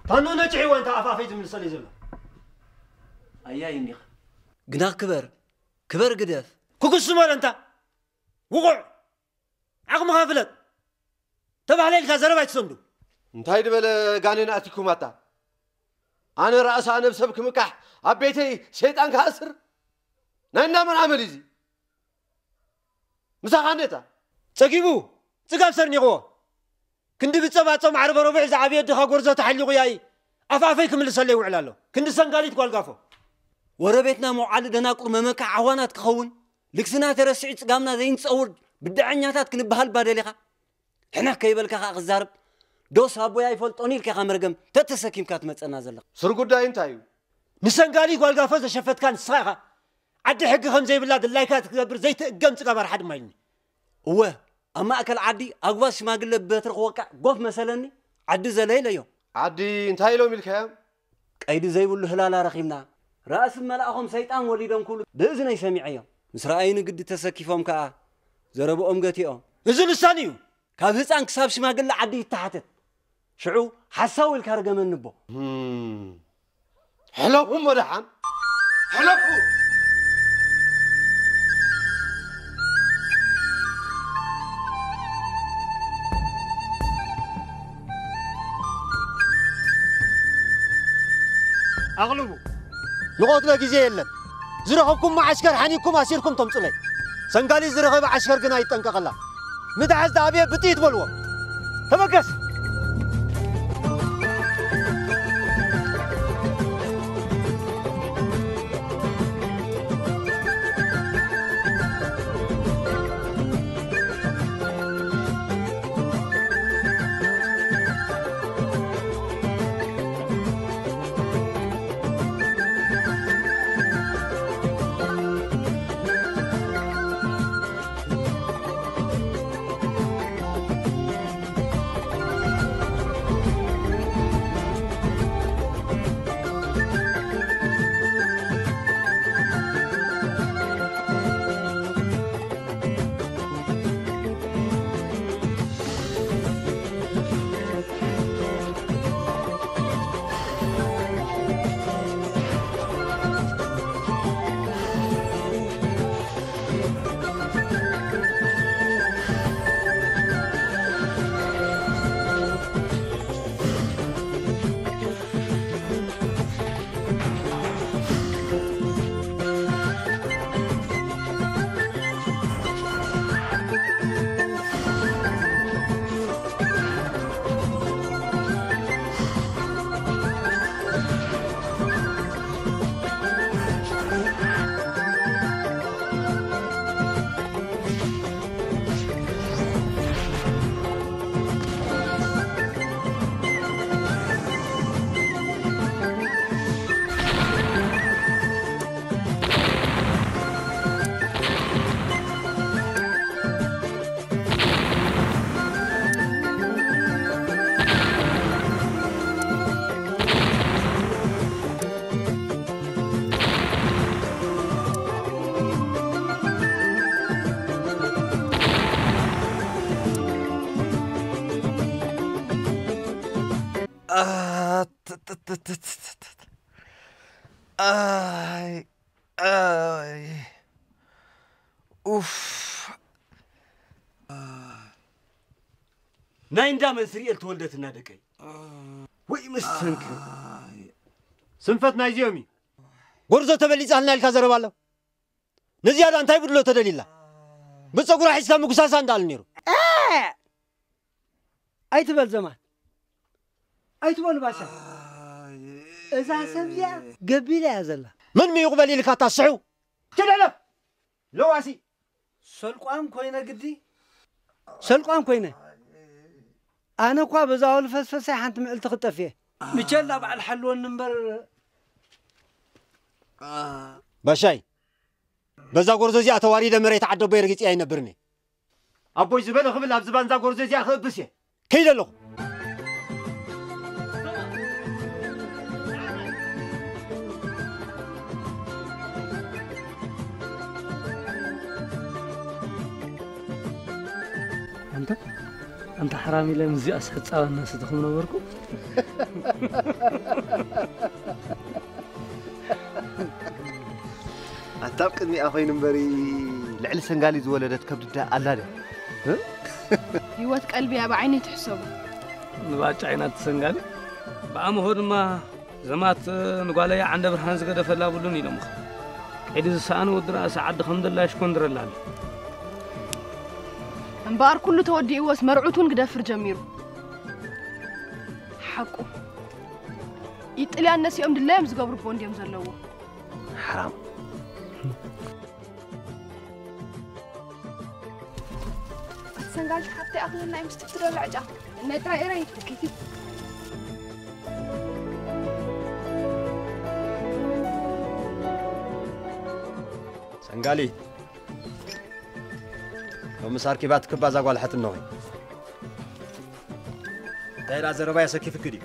فانو نجعي وانت عفافيت من الصلي زلو أيا ينيخ قنا كبر قدف كوكس مال انت وقع عقم غافلت تبع ليل كزربا يتصندو انتهي دبل قانين اتيكم ماتا انا راس انا بسبك مكح ابيتي شيطان كاسر نانا من عمل يزي مسخانيتا تقيبو تقاب سرنيغو كندي بتصباصم عرب ربع زعبيه دخا غرزه تحليقو ياي افافيك من الصلي وعلالو كندي سنغاليت قالقافو وربيتنا معال دناقر ممك عوانات كخون لكسنا ترسعي صقامنا زين تصور بدعنياتات كنبهال بادليخا حنا كيبلكا غزارب دوس ابويا يفلطوني لك خمرغم تتسكيم كاتمصنا زلق سر غداي انتايو نسنغالي قالقافو زشفت كان صاغه عدي حق خم زي بلاد اللايكات كبر زي تقم صقبر حد مايني هو اما اكل عدي اغواس شماغله بترخ وقع قف مثلني عدي زليليو عدي انتاي لو ملكا قيد زي بلو هلالا رخيمنا راس ملأهم شيطان وليدهم كل باذن يسمعيهم مسرائين قد تسكيفهم كا زربهم قتيهم اذن لسانيو كاب هصان كساب شماغله عدي تحتت شعو حساوي الكارغمن نبو حلوهم ودحان حلو اغلبوا نقط له غزي يلن زرخبكم مع عسكر حنيكم اسيركم تمصلي سنغالي زرخب عسكر غنا يطنققلا متعز دابيه بتيت بلو تبقس اوف ناين دام سريال تولدتنا دقي وي مستنك سنفت نايزيومي غرزه تبليصالنا الكازربالو نزياده انتي بدلو تدليلا بصقرا حسا مغساسا اندال نيرو ايتبل زمان ايتبل باشا اذا سمزيا قبيله يا زلا من مي يقبل لك تصحو كده لواسي سلقام كوينه قدي سلقام كوينه انا كوا بزاول فسفسي حنت معل تخطفيه مجلا بعد حلون نمبر باشاي بزا غورزو زي اتواري دمريت عدو بيرغص اي نبرني ابوي زبل خبل ابز بانزا غورزو زي خبسي كيدلو أنت حرامي لا مزي أسحت على الناس تدخلون بركو أتابك إني أخوي نمبري لعل سنغالي زولدت كبد دا الله يوتك قلبي أبا عيني تحسبه نباش عينات سنغالي بأمهود ما زمات نقول يا عند برهان زقدة فلا بدون يلمخ إذا سأنا ودراسة عد الحمد لله شكون در الله انبار كله تودي وس مرعوتون قدافر جميرو حقو يطلع الناس يوم دلله يمز قبر بوند يمز اللوه حرام سنقال حتى أغلنا يمستفتر العجا نترى إيرين كيف سنغالي لو مساركي باتك بازا قال حتى النوي تايرا زربا يسكي فكري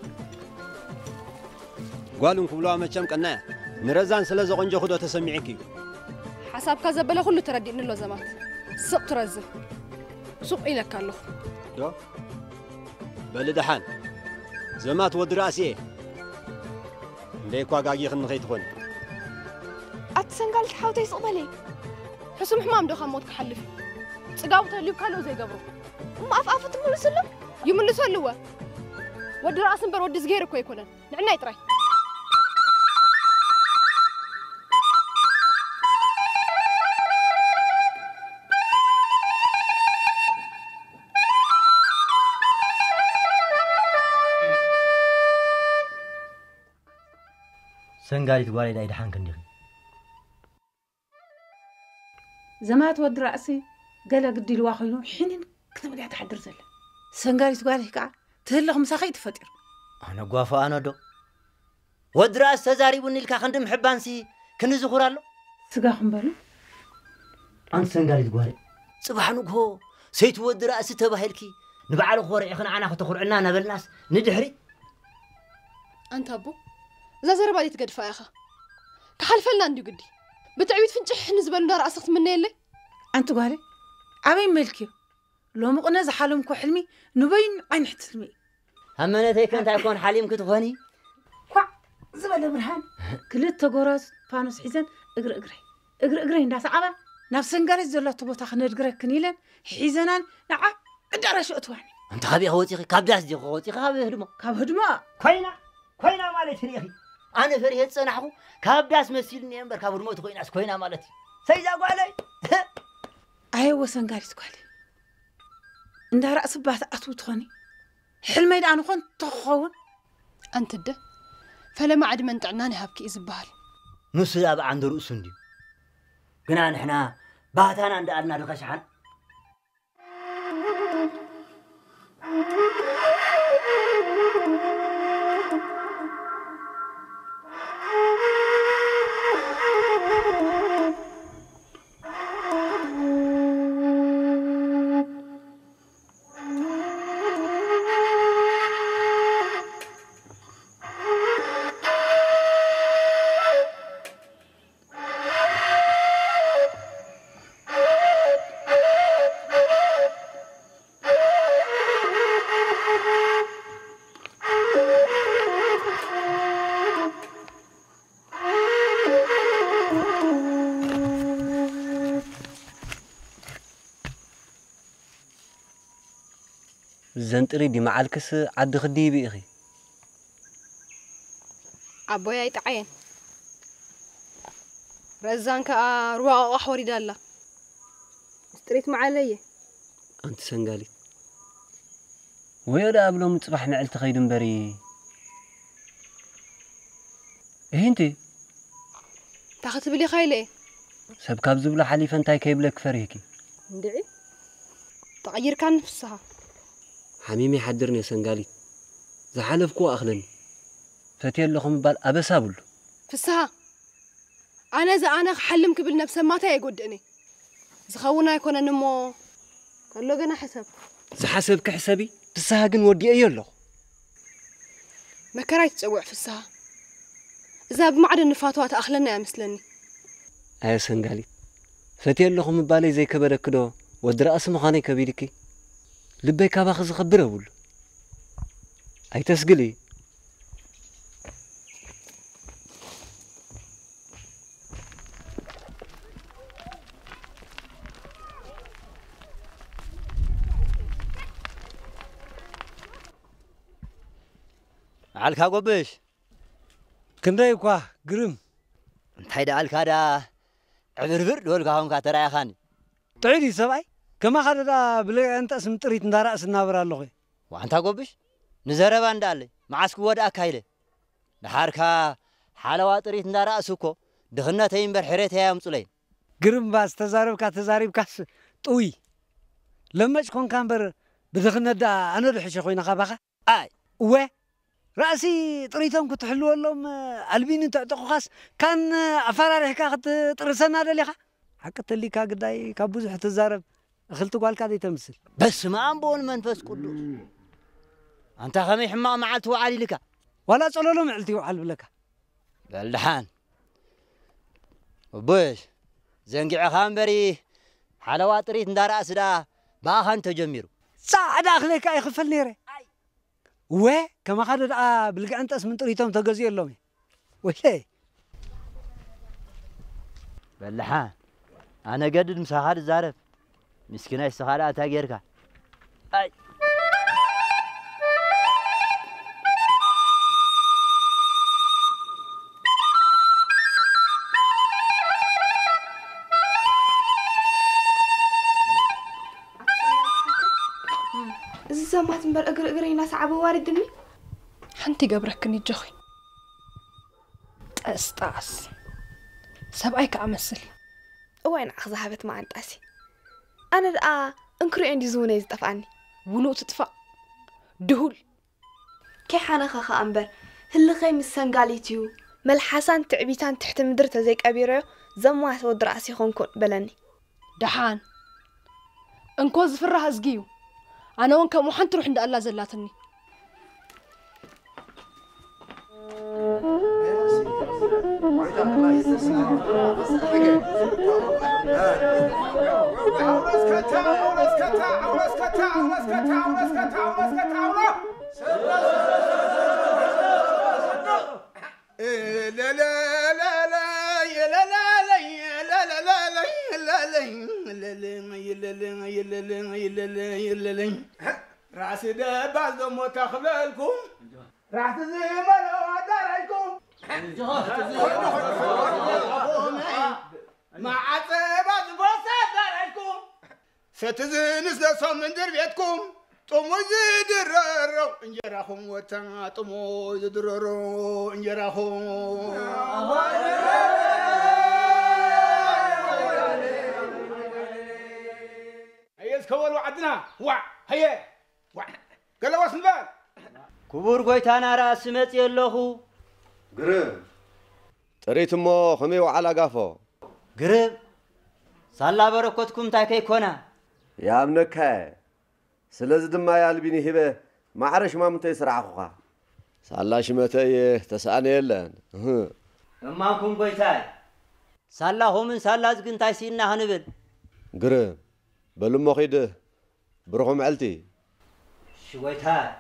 قالوا كبلوا ما كم كنا نرزان سلازو قنجو خدو تسمعيكي حساب كذا بلا كله تردي إنه زمات سوق ترزه سوق إلك الله دو بلدحان زمات ودراسي ليكوا قاقي خن خيتخون أتسنقال تحاول تيسق مالي حسم حمام دو خموت كحلف تقاو تهليب كالو زي قبرو ما أف تملس له يملس له ودراس نبر ود صغير كو يكونن نعنا يطري سنغالي تقولي دايد حان كندي زمات ود رأسي قال قدي الواخينو حين كتب لي تحضر زل سنغالي تقولي كاع تهلهم ساخي تفطر أنا قوافة أنا دو ود رأس تزاري بني لك خندم حبانسي كنزو خورالو سقاهم بالو أنت سنغالي تقولي صباح نقهو سيت ود رأس تبهلكي نبعلو خوري إخنا عنا ختخور عنا نبلناس ندحري أنت أبو لا زربا دي تقدفا يا أخا كحلفلنا ندي قدي بتعويد فنجح نزبل دار أسقط مني اللي أنت قالي عبين ملكي لو مقنا زحالهم كو حلمي نبين عين حتلمي همنتي كنت أكون حليم كتغني كوع زبل برهان كلت تقراص فانوس حزن اقري ناس عبا نفس انقري زلا تبوتا خندقري كنيلن حزنان نعم ادرى شو اتواني أنت خبي خوتي كابداس دي خوتي خبي هدمو كاب هدما كوينا مالتي يا أخي أنا فريت صنعه كابداس مسيلني أمبر كاب هدمو تكويناس كوينا مالتي سيدا قالي أيوة سنقاري تقولي اندا رأس بات أتو تخوني حلمي دا أنا كنت تخون أنت ده فلما عاد من تعناني هابكي إزبال نص لا بقى عند رؤوس دي قلنا نحنا باتانا عند أدنى القشحن زنتري دي معالكس عد خدي بيخي أبويا يتعين رزانك رواق أحوري دالله استريت معالي أنت سنقالي ويا قبله متصبح نعل تخيدن بري إيه انتي تاخذ بلي خايلة سب كابز بلا حليفة انتاي كيبلك فريكي ندعي تغير كان نفسها حميمي حدرني سنقالي زحلفكو أخلني فتي لكم بال أبسابل فسها أنا حلم قبل نفسه ما تاي يقودني زخونا يكون نمو قال له أنا حسب زحسب كحسبي فسها جن ودي أيله ما كرايت تسوع فسها إذا بمعدن نفاتوات أخلنا يا مسلني أي سنقالي فتي لكم بالي زي كبرك كده ودرأس مخاني كبيركي لبي كابا خز خبره بقول أي تسقلي على قبش كنداي كوا قرم انتي دا الكادا عبربر دول كاهم كاترا يا خاني تعيدي سبعي كما خددا بلا انت اسم طريت ندارا سنابر الله وانت قبش نزرب اندال معسك ودا كايله نحاركا حالوا طريت ندارا اسكو دخنتين برحريت يا مصلين قرم باس تزارب كاس طوي لما تكون كامبر بدخنت دا انا دحش خوينا خباخه اي و راسي طريتهم كنت حلو لهم البين تعتقوا خاص كان افرارك كاخت طرسنا دليخه حقت اللي كاقداي كابوز تزارب اخلت قال كادي تمثل بس ما انبون منفس قدوس انت خمي حما معلت وعلي لك ولا صلولو معلتي وعل بلك بلحان وبوش زنقع خامبري حلوا طريت ندار اسدا باخن تجميرو صعد اخليك اي خفلني ري و كما خدد بلقى انت اسم طريتهم تغزي لهم وشي بلحان انا قدد مساحات زارف مسكينه السخاله تاغيركا اي زمات مبر اقري ناس عبو واردني حنتي قبركني جخي استاس سبعيك امثل وين اخذ هابت ما انتاسي انا دقا انكري عندي زونه يزطفعني ولو تطفى دهول كي حانا خاخا امبر هل خي مسنغاليتيو ملحسان تعبيتان تحت مدر تزيك ابيرو زمات ود راسي خونكون بلني دحان انكو زفرها زقيو أنا وانك محن تروح عند الله زلاتني راس دبال دمو تخللكم راح تزيملوا داركم مع عصبات بوسات داركم ستزنس لصم من دربيتكم طمو يدرروا انجراهم وتا طمو يدرروا انجراهم كولوا عدنا وا هي وا قال واس نبال كبور قويتانا راس مت يلهو قرب طريت مو خمي وعلى قافو قرب صلى بركتكم تاكي كونا يا ابنك سلز دما يالبيني هبه ما عرش ما متى يسرع اخوها صلى شمتي تساني يلن اماكم قويتاي صلى هم صلى زقنتاي سينا هنبل قرب بلما خيده برخم علتي شويتها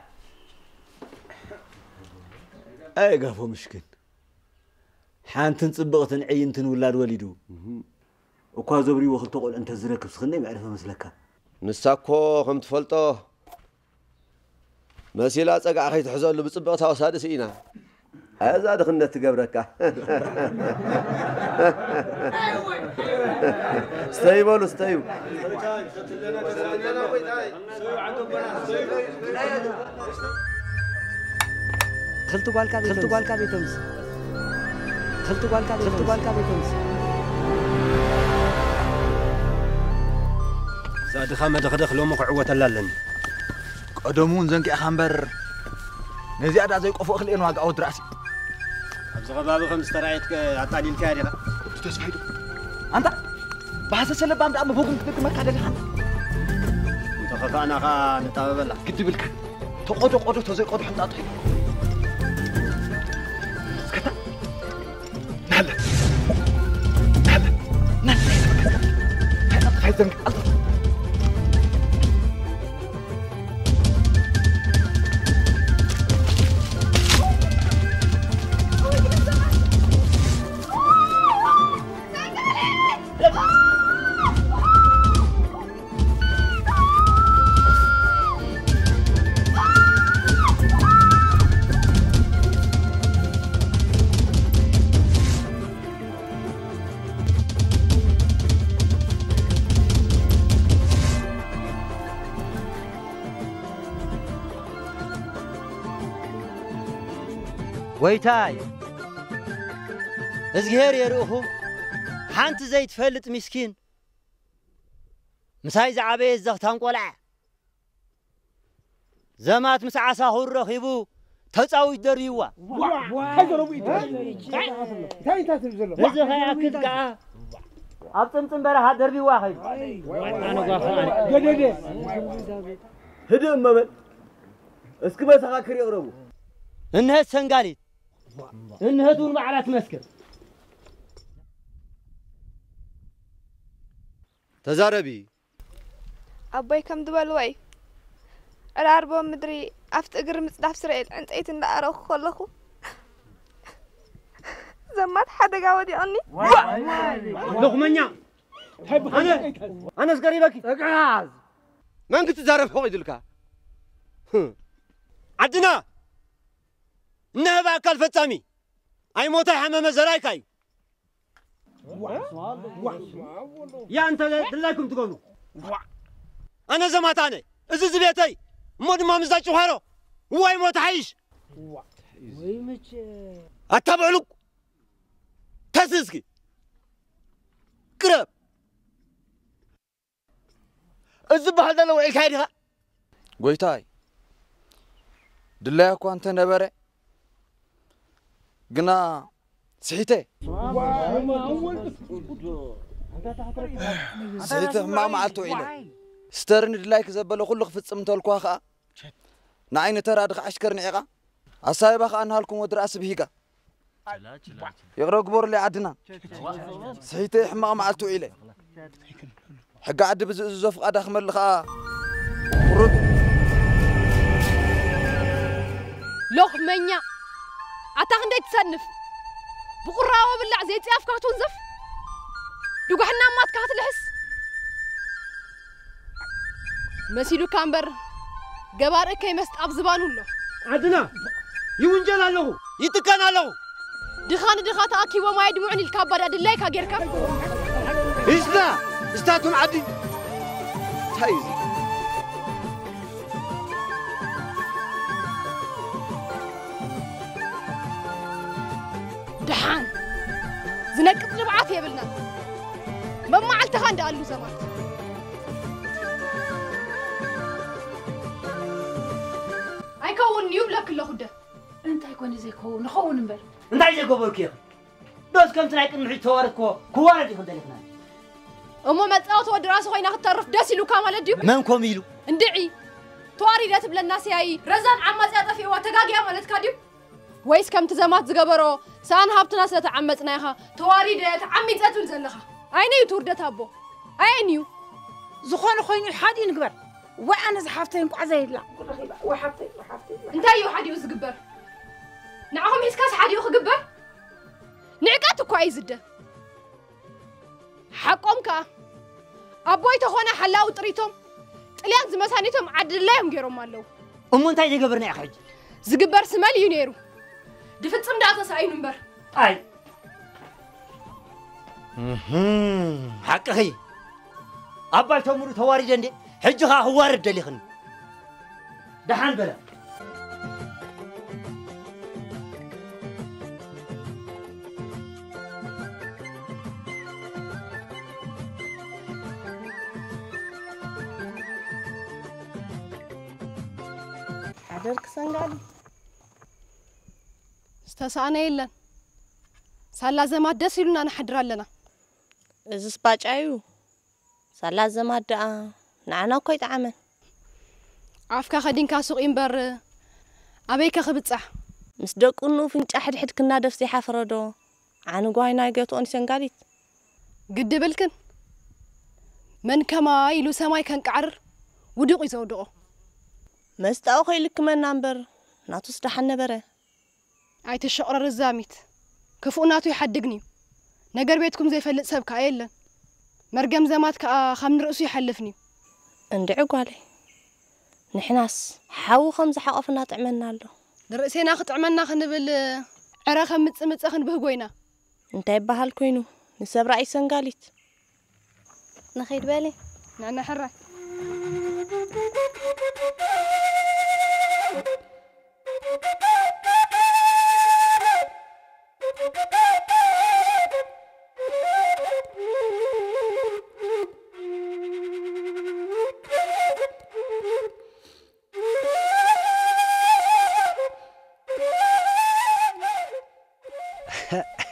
اي قافو مشكل حانتن صبغتن عينتن ولاد وليدو وكا زبري وخلت قول انت زركب سخني معرفه مسلكا نساكو خم تفلطو مسيلا صقع خي تحزل بصبغتا وسادس اينا هذا دخلنا تقبرك استيبوا استيبوا خلتو قال كابي تمس زاد خامد خدخلو مقعوه لالني قدمون زنقي خامبر نزي ادا زي قفو اخلين واق اود راسي ابز غباب خمس ترايت عطالي الكاري تسفيدو انت بحث سلب عم دام فوقن تدك ما كادلها انت خفانا خا نتابلا كدبلك تقودو تزي قودو حنطاطي اسكتا نهلا هاي زنق ويتاي ازغير يرؤخو حانت زي تفلت مسكين مساي زعبي زغتان قلع زمات مسعسا هو رخيبو تصاوي دريوا هذا هياكد كا أبتم برا هذا دريوا خيب هدي أمامن اسكبه سخاكري يقربو إنها سنغالي إنها دور معرات مسكر تزاربي أبوي كم دبل وي العربة مدري أفت أقر مصدف سريل أنت أيت إن أروح خلخو زمات حدا قاودي أني لقمنيا أنا سكري بكي تقعد ما أنت تزارب فوق يدلك عدنا إنها بأكل فتامي أي موتى حمام زرايكاي يا أنت دلاكم تقولوا أنا زماتاني إزز بيتي مود ما مزاج وهرو واي موت عايش أتابعلو تسسكي قرب الزبح هذا لو عيك هيدها قويتاي دلاكو أنت نبرة قنا سحيته سحيته ما معلتو إلي سترني دلاك زبالو كله خفت تلقوا خا نعين ترى أدخ عشكر نعقة أصايب خا أنا هلكم ودرس بهيجا يقرأ قبور اللي عدنا سحيته حما معلتو إلي حق عد بزوف قد أخمر لخا ورد لقمنيا أتاخن ديت تصنف بقراوة بالله زيتي أفكار تنزف دوغو حنا ما تكات الحس مسيلو كامبر جبار كي مست أبزبانو له عدنا يونجل له يتكان له دخان أكي وما يدمعني الكابر أدلاك أجرك إسنا استاتون عدي تايز دحان زنقط نبعات يبلنا ما معلت خان دالو زمان أيكون يبلك كله خده أنت يكون زي كو نخون نبر أنت عايز يقبل كيف بس كم تلاقي إنه يتوارك كوارد يخد لكنا أمو ما تقاط ودراسة خوينا خطرف داسي لو كامل ديو من كوميلو اندعي تواري ذات بلا الناس هاي رزان عمّا زيادة في وتجاجي مالت كاديو ويس كم تزامات زجبرو سان هابتنا سنة عمّتناها تواري ذات عمّي زاتون زلخا أينيو تورد تابو أينيو زخون خويني حادي نقبر وأنا زحفتين قعزي لا وحفتي أنت أيو حادي وزجبر نعهم يسكاس حادي وخجبر نعقاتو كويس ده حقهم كا أبوي تخونا حلاو طريتهم طليان زمسانيتهم عدل لهم غيرهم مالو أمو أنت عايز يقبرني يا خرج زجبر سمال يونيرو دفتم داتا ساي نمبر أي حق خي أبال تمر تواري جندي حجها هو رد اللي خن دحان بلا حضرك سنغالي استسانا يلا سالا زمات دس يلونا نحضر لنا إذا سباجايو سالا زمات دا نعنا كوي تعمل عافكا خدين كاسوق ينبر أبيك خبتصح مصدق إنه فينش أحد حد كنا دفسي حفردو عن قاينا جاتو أني سنغاليت قد بلكن من كما يلو سماي كان كعر ودوق يزودقو مستأو خيلك من نمبر ناتو استحن بره عيت الشقرة الزاميت كفو ناتو يحدقني نقر بيتكم زي فلت سبكا يلا مرقم زمات خمن رأسو يحلفني اندعو قالي نحناس حاو خمسة حقفنا تعملنا له درسينا خط عملنا خنبل عراخ متص خنبه قوينا انت يبها الكوينو نسب رأي سنغاليت نخيد بالي نعنا حرة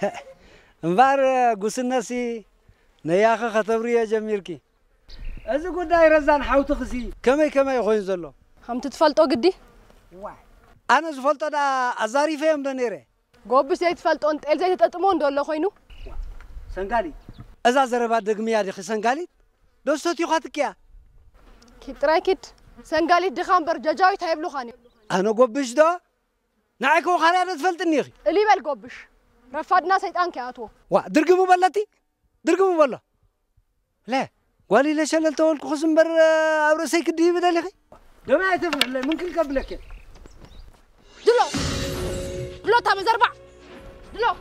እምባር ጉስነሲ ነያኸ ከተብርየ ጀሚርኪ እዚ ጉዳይ ረዛን ሓውቲ ክሲ ከመይ ኮይኑ ዘሎ ከምቲ ትፈልጦ ግዲ ኣነ ዝፈልጦ ዳ ኣዛሪፈዮም ዶ ነይረ ጎብሽ ዘይትፈልጦን ጤል ዘይተጠጥሞ እንደሎ ኮይኑ ሰንጋሊት እዛ ዘረባ ደግምያ ዲኺ ሰንጋሊት ደስተትዩኻ ትክያ ኪድ ጥራይ ኪድ ሰንጋሊት ድኻ እምበር ጀጃዊት ኣይብሉኻን እዩ ኣነ ጎብሽ ዶ ንዓይ ከውኻርያ ዶ ትፈልጥኒ ኢኺ እሊበል ጎብሽ ረፋድና ሰይጣን ከኣትዎ ዋ ድርግሙ በለቲ ድርግሙ በሎ ለ ጓሊ ለሸለል ተወልኩኹስ እምበር ኣብ ርእሰይ ክድይብ ደሊኺ ደማ ኣይተፍልሕለይ ምን ክልቀብለክ ድሎ تا مزربع دلو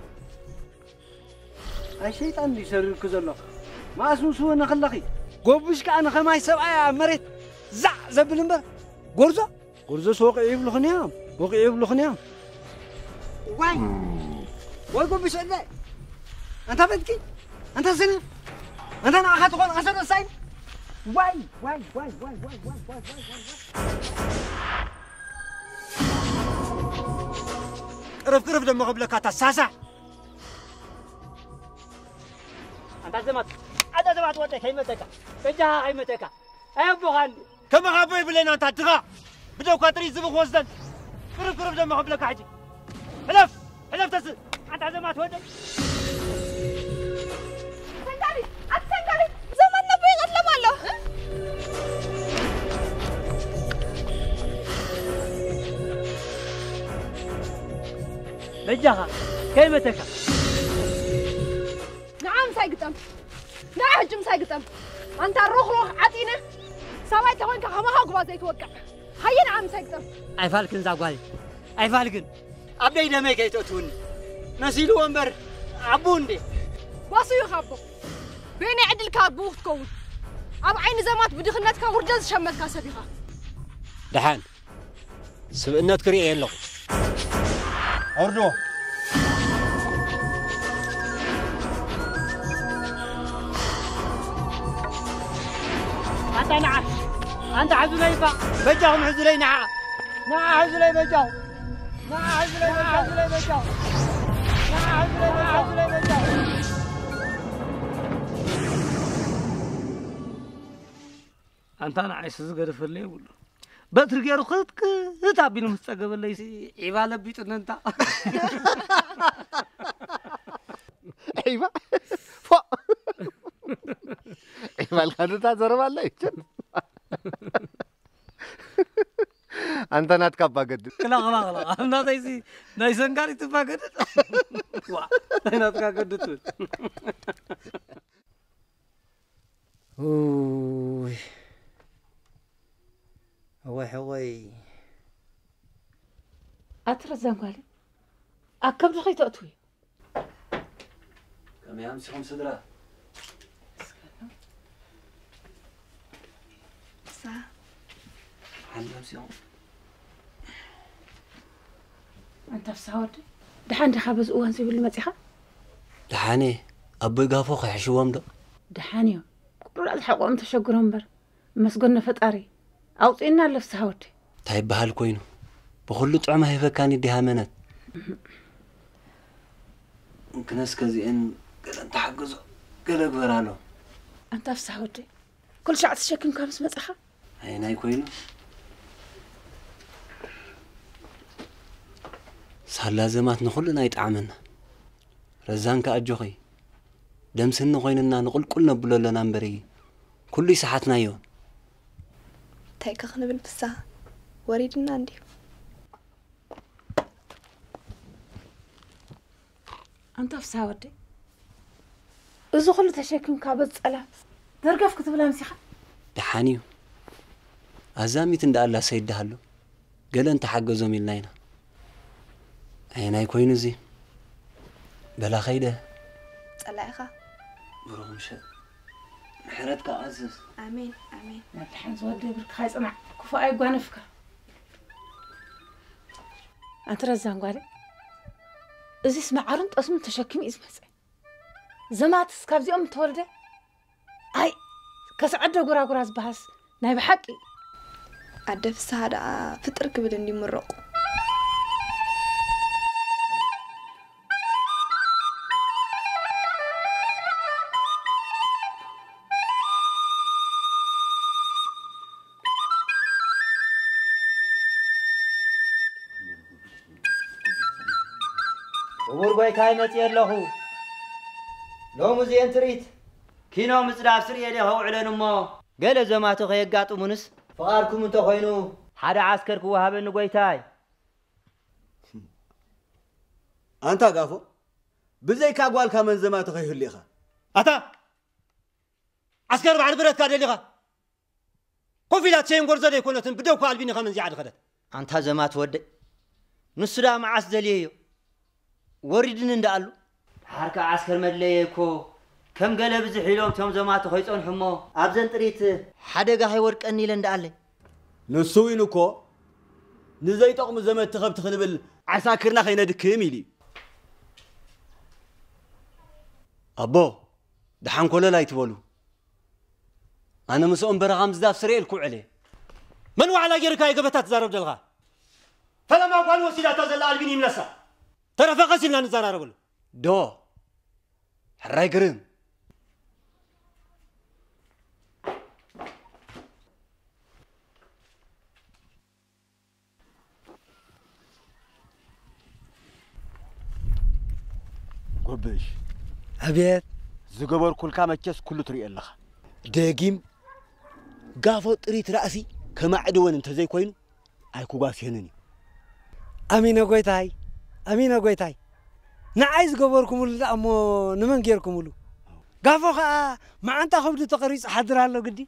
أي شيطان دي سريرك زلو ما اسمو سوى نخلقي قوبش كأنا خماي سبعة مريت زع زبل مبر غرزة سوق عيب لخنيام وقع عيب لخنيام واي قوبش أدلي أنت بدكي أنت سنة أنت أنا أخذت خون أسد الساين واي قرف لما قبلك هتساسع أنت زمات ودك هيمتك بجاها هيمتك أيوب بخان كما غابي بلينا أنت تغا بدو كاتري زبخ وزدن قرف لما قبلك حجي حلف تسل أنت زمات ودك سنقالي زمان نبي غلم الله بجاها كيمتك نعم سايقتم نعم سايقتم أنت الروح عطينا سويت وينك خمها قبا زي توقع هيا نعم سايقتم أي فالكن زاقوالي أي فالكن أبدي دمي كي توتوني نسيلو أمبر عبون دي واسو يخبو بيني عدل كابوخ تكون أب عين زمات بدي خلناتك ورجز شمتك سبيخة دحان سبقنات كريئة يلو أردو أنت عزلي بقى بجاهم عزلي نعا عزلي بجاهم عزلي بجاهم أنت أنا عايز أزغر في الليل ولا بترجع رخصتك تعبين مستقبل ليس عبالة بيت أنت عيبة عيبة كانوا تزرب على أنت ناتكابا قد لا أنا تايسي نايسن كاري تبا قد وا ناتكا قد تقول هوي أترزم قالي أكم تخي تأتوي كم يامس خمس درا صح عندي يامس يوم أنت في سعود دحان دخابز أوان سيبل المسيحة دحاني أبوي قافو خيحشوهم ده دحانيو كل الحقوم تشجرهم بر مسجون فتاري أوطينا اللي في سعود طيب بهالكوينو بخلو طعمه هيفكاني ديها منت ممكن اسكزي ان قال تحجزوا قال اكبرانو أنت في سعود كل شيء تشكل كابس مسيحة هيناي كوينو صار لازمات نخلنا يتعاملنا رزان كأجوخي دمسن غيننا نقول كلنا بلو لنا نبري كل ساعتنا يوم تايك خنبل بسا وريدنا عندي أنت في سعودي إذا خلو تشكل كابس ألا درقف كتب لها مسيحة دحانيو أزامي تندى الله سيد دهالو قال انت حقزو ميلناينا هيناي كوينو زي بلا خيدة صلاحها بروهم شد محرتك أعزز آمين الحين زودي برك خايس أنا كفاية جوانفك أنت رزان قالي إذا اسمع عرنت اسم تشكيم اسمه زمات سكابزي تولده أي كسعدة قراز بحس ناي بحكي أدف سهادة فطرك بدني مرق ክቡር ጎይታይ መፅየ ኣለኹ ሎሚ እዚአን ትርኢት ኪኖ ምፅዳብ ስርየ ደ ከውዕለን እሞ ገለ ዘማቶ ከየጋጥሙንስ ፍቓድኩም እንተኮይኑ ሓደ ዓስከር ክወሃበኒ ጎይታይ أنت قافو بزي كاقوال كمان زمان تخيل ليخا أتا عسكر بعد برد كاد ليخا قفلات شيء غرزة يكون بدو قلبي خمن زياد خدت أنت زمان تودي نسدا مع عسدليه وردن اندالو حركة عسكر مدليكو كم قلب زحيلهم توم زمان تخيصون حمو أبزن تريت حدا هاي ورك أني لندالي نسوينكو نزاي طقم زمان تخب تخنبل عساكرنا خينا دكميلي أبو دحان كله لا يتولو أنا مسؤول برغام زداف سريع الكوع عليه من وعلى جيرك هاي قبتها تزارب جلغا فلما قال وسيلة تزل قلبي ملسا ترى فقسنا نزارب دو حراي قرم قبش أبيت زقبر كل كام أجلس كله طريق الله داقيم قافو طريق رأسي كما عدوان انت زي كوين أيكو قاسي هنني أمينة قويتاي أمينة قويتاي نعايز قبركم ولا أمو نمن غيركم ولو قافو خا ما أنت خبز تقريص حضر هالو قدي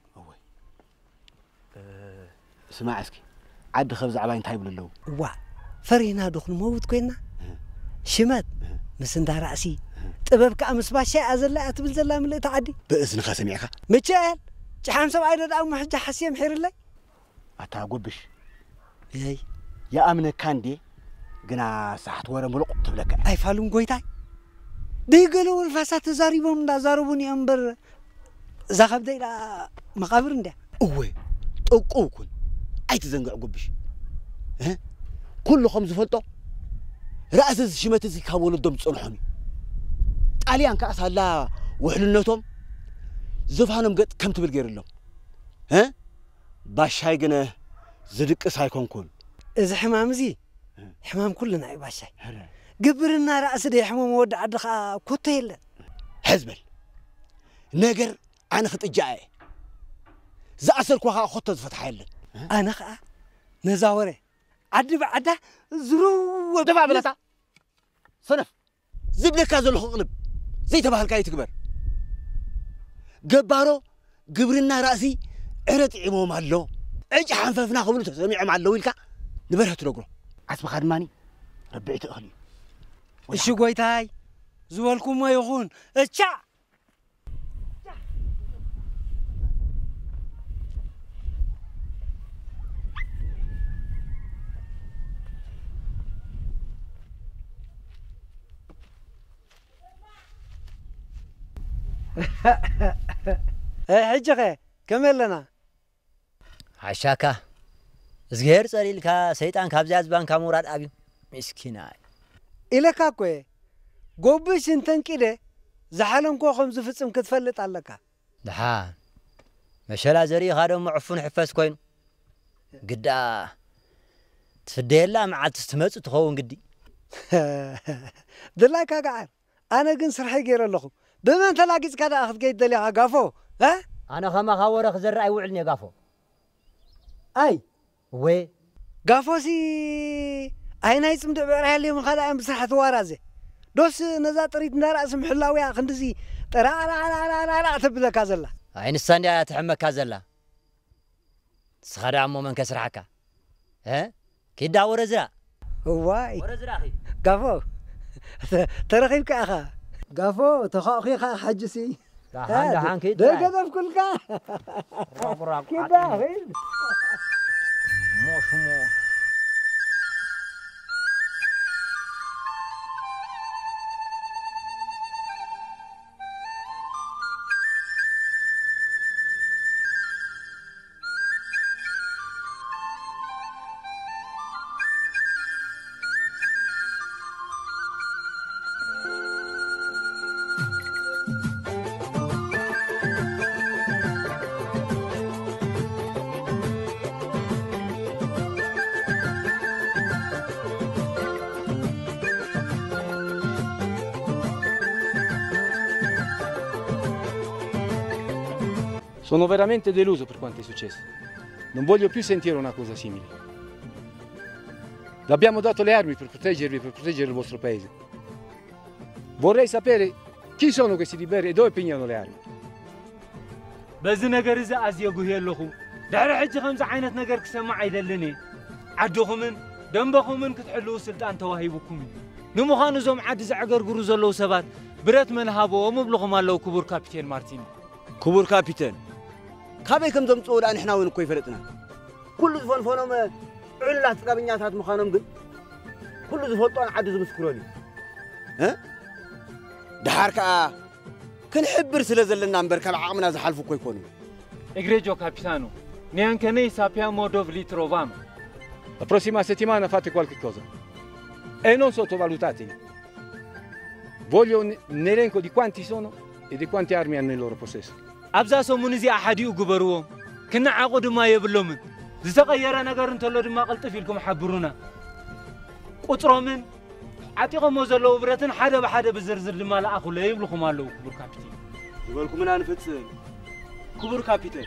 اسمع عسكي عد خبز عباين تايب للو وا فرينا دخل موت كوينا شمات مسند رأسي طبب كأمس باشا أزلا أتبل زلا من تعدي بإذن خاسميعك متشال جحام سبع عيد أو محجة حسيم حير الله أتا قبش ياي يا أمن كاندي قنا ساحت ورا ملق تبلك أي فالون قويتاي دي قالوا الفاسات زاريبهم دا زاربوني أمبر زاخب دي لا مقابر ده أوه أوكون أي تزنقع قبش ها كله خمس فلتو رأس الشمات زي كابول الدم تصلحوني طاليان كاس هلا وحلنتهم زفانهم قد كم تبل غير لهم ها باشاي غنه زدق سايكون كون اذا حمام زي حمام كلنا اي باشاي قبرنا راس دي حمام ود عدخا كوتيل حزبل نجر انا خطجاي زاسلكو ها خط فتح يله انا خا نزاوري عد بعدا زرو دفع بلاتا صنف زبلك هذا الخلب زي تبع الكاي تكبر جبارو قبرنا راسي عرت عموم الله اج حنففنا خبلو تسمع مع الله ويلكا نبرها تلقرو عسب خدماني ربعت اخلي ايش قويتاي زوالكم ما يخون اتشا حجة كمل لنا عشاكا زغير صريلكا سيطان كابزاز بان كاموراد ابي مسكيناي إلى كاكوي قوبش انتن كده زحالن كو خمس فصم كتفلط عليك دحا مشلا زري هذا معفن حفاس كوين قدا تفديلا مع تستمص تخون قدي دلاي كاقعر انا كن سرحي غير لكم بمن تلاقيت كذا اخذ قيد دلي قافو ها انا خما خورخ زرعي وعلني قافو اي وي قافو سي اين يصم دبر اليوم خدا مسحت ورازه دوس نزا طريت نراس محلاويا خندزي طرا تبدا كازلا عين الساندي تحمك كازلا سخدا مو من كسرحك ها كيدا ورزرا واي ورزرا اخي قافو ترخيبك اخا قافو تخاخي حجسي دحان دحان كيد ده كذا في كل كا كده موش Sono veramente deluso per quanto è successo. Non voglio più sentire una cosa simile. Vi abbiamo dato le armi per proteggervi e per proteggere il vostro paese. Vorrei sapere chi sono questi liberi e dove pigliano le armi. بزي نجار إذا أزيجوا هي اللخو دار حج خمسة عينات نجار كسمع عيدلني عدوخمن دنبخمن كتحلو سلطان توهيبكم نمو خانو زوم عاد زعقر جروز الله سبات برات من هابو ومبلغهم الله كبر كابتن مارتين كبر كابتن كابي كم زوم تقول أن إحنا وين كوي فرقنا كل زفون فونهم علة تقابلني هات مخانهم قل كل زفون طان عاد زوم سكروني ها دحارك كنحبر سلازلنا نمبر كالعامنا زحلفو كوي كوني Egregio capitano, neanche noi sappiamo dove li troviamo. La prossima settimana fate qualche cosa. E non sottovalutateli. Voglio un elenco di quanti sono e di quante armi hanno in loro possesso. أبزا سومون زي أحد يقبروهم كنا عقد ما يبلومن زتغير نجار انتلو دما قلت فيكم حبرونا قطرو من عتيقهم وزلو براتن حدا بحدا بزرزر دما لا اخو لا يبلخم الله كبر كابتن يقولكم انا نفتسل كبر كابتن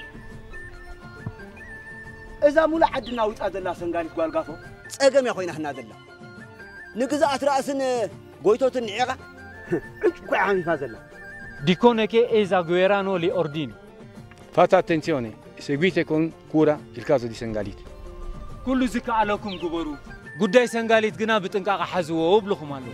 اذا مولا عدنا وطا دلا سنغاليت غالغافو صقم يا خوينا حنا دلا نغزات راسن غويتوتن نعيقا انكو عامي فازلا Dicono che esagerano le ordini. Fate attenzione, seguite con cura il caso di Sengalit. كل زكا عليكم قبرو قداي سنغاليت قنا بتنقاق حزوه وبلخم الله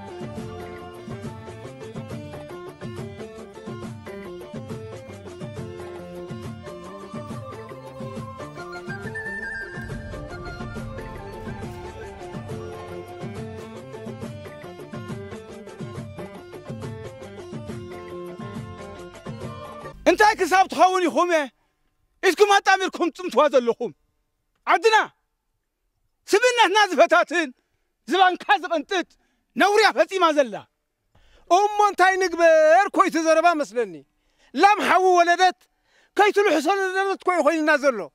انت كساب تخوني خومه اسكم ما تعملكم تمتواز اللخوم عدنا سبنا هنا زفتاتين زبان كازق انتت نوريا فتي ما زلا انتاي نقبر كوي تزربا مسلني لام حو ولدت كي تلو حصل ولدت كوي خوي نازلو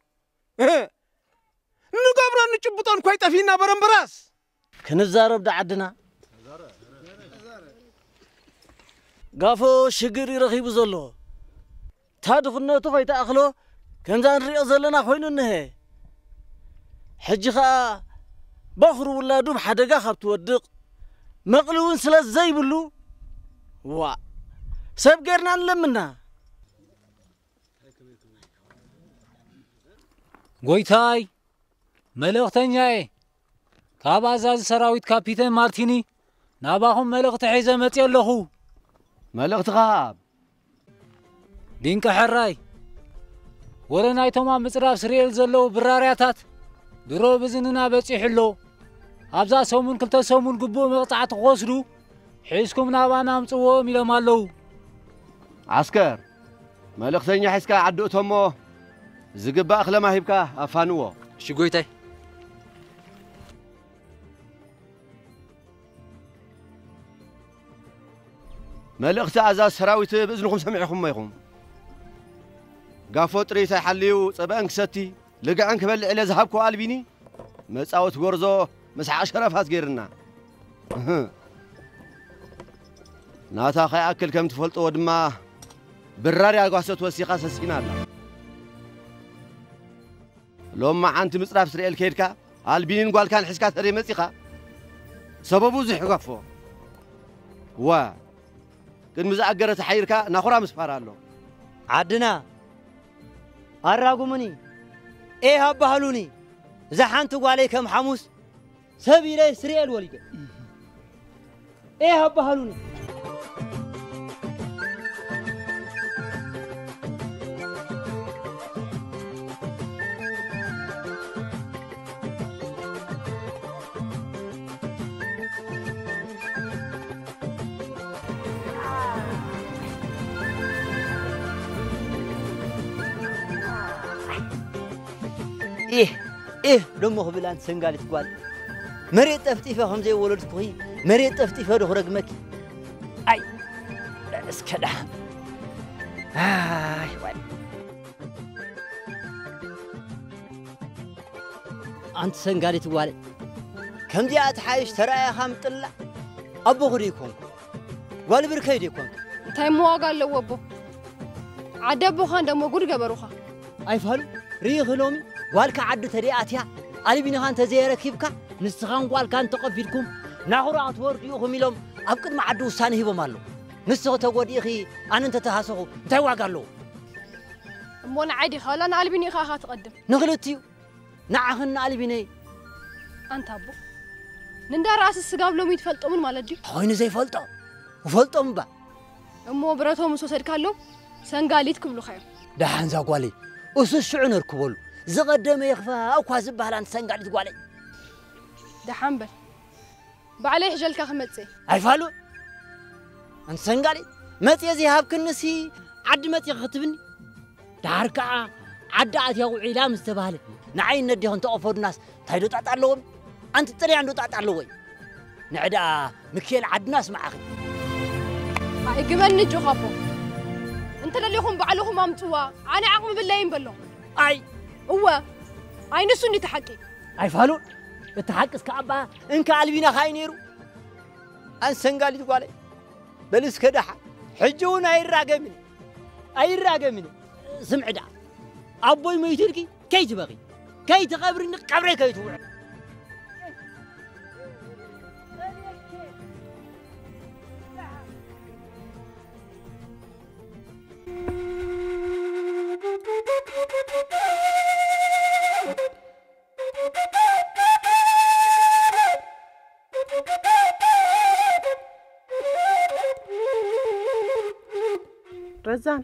نقبر نجبطون كوي تفينا برنبراس كنزارب دا عدنا قافو شقري رخيب زلو تادخنتو كي تاخلو كنزان ريو زلنا خوينو نهي حجخا بخرو ولادو بحدقا خاب تودق مقلون سلاس زي بلو وا سب غيرنا نلمنا غويتاي ملختنياي كابازاز سراويت كابيتن مارتيني ناباهم ملخت حيزه متي لخو ملخت غاب دينك حراي ورناي تمام مصراف سريل زلو برارياتات درو بزننا بصيحلو ابزا سومون كلتا سومون غبو مقطعات غوسدو حيسكم نابانا مصو ميلمالو عسكر ملختنيا حسكا عدوتهمو زغبا اخلما هيبكا افانو شغويتاي ملخت ازا سراويت باذنكم سمعكم مايكم قافو طريسا حليو صبان كستي لقعن كبل الى ذهبكو البيني مصاوت غرزو مسح شرفات غيرنا ناتا خي اكل كم تفلطو دما براري اغاسوت وسيقا سسينا لما انت مصراف اسرائيل كيدكا البينين قال كان حسكا تري مصيقا سببو زحقفو وا كن مزاقره تحيركا نخرا مسفارالو عدنا أراغمني إيه هبهلوني زحنتوا عليكم حموس سبيله سريع الوليد إيه هبهلوني إيه دمو خبلان سنغالي تقوال مريت تفتيفة خمزي ولد كوي مريت تفتيفة دخرق مكي أي لا اسكدا واي أنت سنغالي تقوال كم دي أتحايش ترى خام طلع أبو غريكم والبركي ديكم تاي مواقع لو أبو عدبو خان دمو قد قبروخا أيفهلو ريخ لومي والك عد ترياتيا ألبين خان تزير كيفكا نسخان والكان تقفيلكم ناخرات ورديوهم يلوم أبكر ما عدو سانه بمالو نسخو تقودي أخي أنا أنت تهاسخو توا قالو مون عادي خالا أنا ألبيني خاها تقدم نغلطيو نعهن ألبيني أنت أبو نندا راس السقاب لو يتفلطوا من مالدي هاين زي فلطوا وفلطوا مبا أمو براتهم مسوسد كالو سنقاليت كبلو خير دحان زاقوالي أسو الشعون ركبولو زغدم يخفى أو كوازب بهلان سنقاليت قوالي دحان بل بعليه حجلك خمتسي أيفالو أن سنقالي متي زي هاب كنسي عد متي خطبني داركا عد عاد يو علام استبهلت نعين نديهن تقفوا الناس تايدو تعطالهم أنت تري عنده تعطالوي نعدا مكيل عد ناس معاخي هاي كمان نجو خافو انت اللي يخون بعلوهم امتوا انا عقم بالله ينبلو اي هو اي نسوني تحكي اي فالو التحقس كعبا انك قلبينا خاينيرو ان سنغالي تقالي بلس كدحا حجون ايراقمني سمعدا ابوي ميتلكي كي تبغي كي تقبرني قبري كي توعد رزان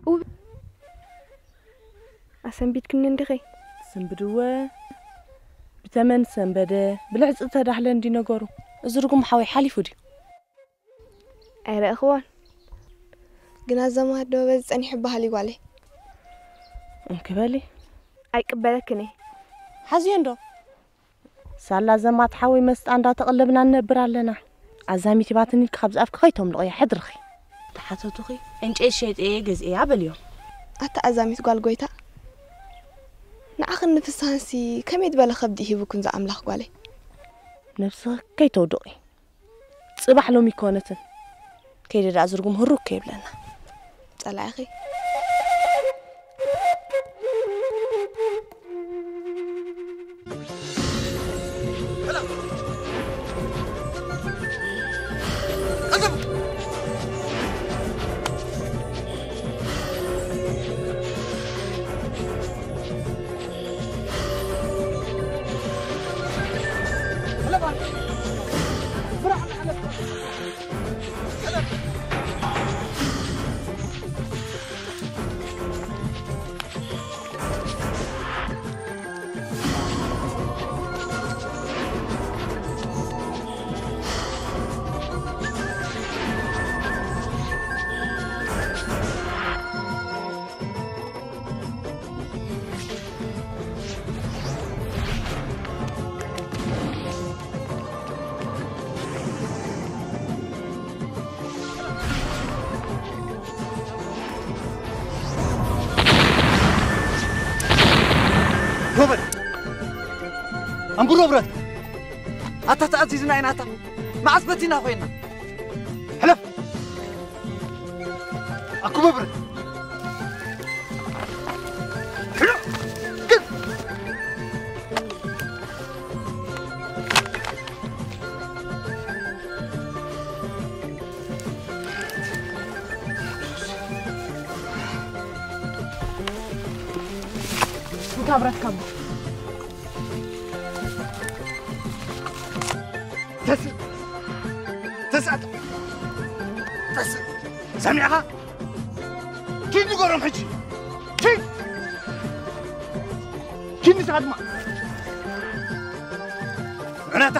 أسنبيت كم نندخي سنبدوه بتمن سنبده بالعز تدحلن دي نغورو ازرقم حوي حالي فودي أيرا أخوان قنا زمان دو بس أني حبها لي قالي انكبالي أي قبلكني حزين دو سالا زما تحوي مست عندها تقلبنا نبر لنا عزامي تبعتني خبز أفك خيتهم لقيا حدرخي تحتوتخي انت ايش شيت ايه جز ايه عبليو أتا عزامي تقال قويتا نعخن نفس هانسي كم يدبل خبدي هي بكون زعم لخ قالي نفسك كي تودقي صباح لو ميكونتن كي دا ازرقم هروك كي بلنا طلع اخي روبن أنقول روبرت أتا تأزيزنا عين أتا ما عصبتنا خوينا حلف أكو روبرت حلف كابرات كابو تسعة سامعها كيف نقولهم حجي كيف نساعد ما معناتها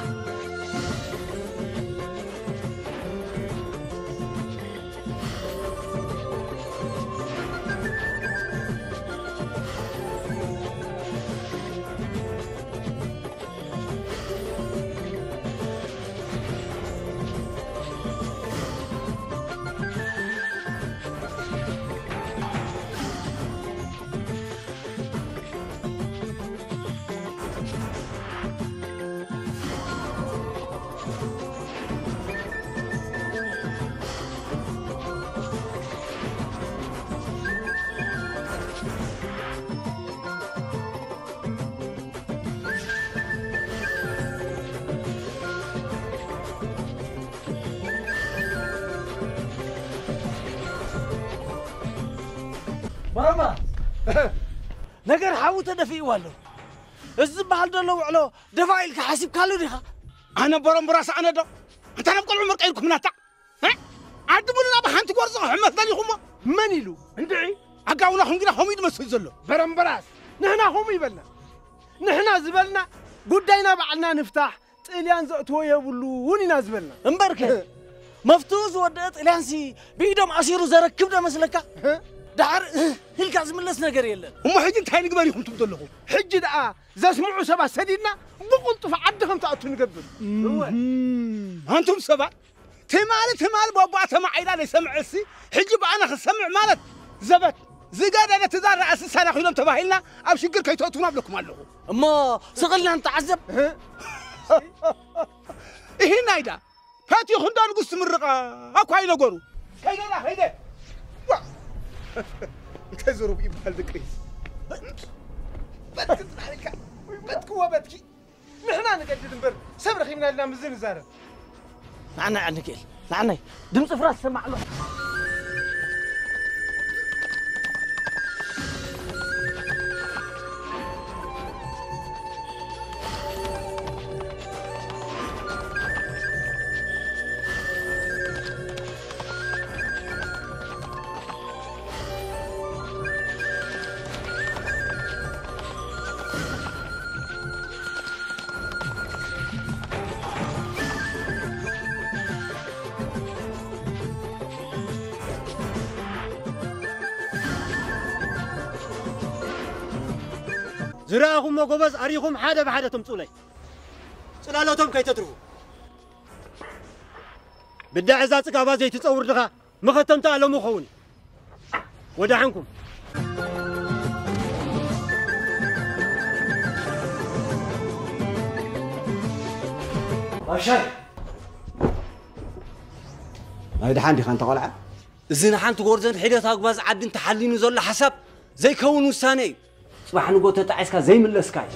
برما نجر حاوت دفي والله الزبال ده لو علو دفايل كحاسب كالو ديها أنا برم براس أنا ده أنت أنا بقول عمرك عينكم ناتا ها عدمونا بحنت قرصة حمد ثاني هم من يلو ندعي أقاونا هم كنا هم يدمسوا زلوا برم براس نحنا هم يبلنا نحنا زبلنا قدينا بعنا نفتح إليان زقتوا يبلو ونينا زبلنا امبركه مفتوز ودت إليانسي بيدم عصيرو زركبنا مسلكا دحر هل كازم لس نجار يلا هم حجين تاني قباليهم تبدلهم حج دقا زسمعوا سبع سدينا بقولت فعدهم تأتون قبل أنتم سبع تمال بابا تما عيلان يسمع السي حجي بأنا خسمع مالت زبط زقاد أنا تزار رأس السنة خلهم تباهلنا أمشي قل كي تأتونا بلكم الله أما سغلنا أنت عزب إيه نايدا فاتي خندان قص مرقة أكو عين قرو كاين لا هيدا كزرو بيبال ذكري بتكوا بتكي نحنا نقدر نبر سبر خيمنا لنا مزين زارب معنا عنك معنا دم صفرات سمع له زراهم مقبض أريهم حدا بحدا تمطولي سلالتهم كي تدروا بدي عزات قابا زي تصور لها مختمت على مخوني ودعنكم أشاي ما يدحان دي خان تقولع زين حان تقورزن حيدة أقباز عد انت حلين زول حسب زي كون وساني صباح نقول تتعيسك زي من الاسكاي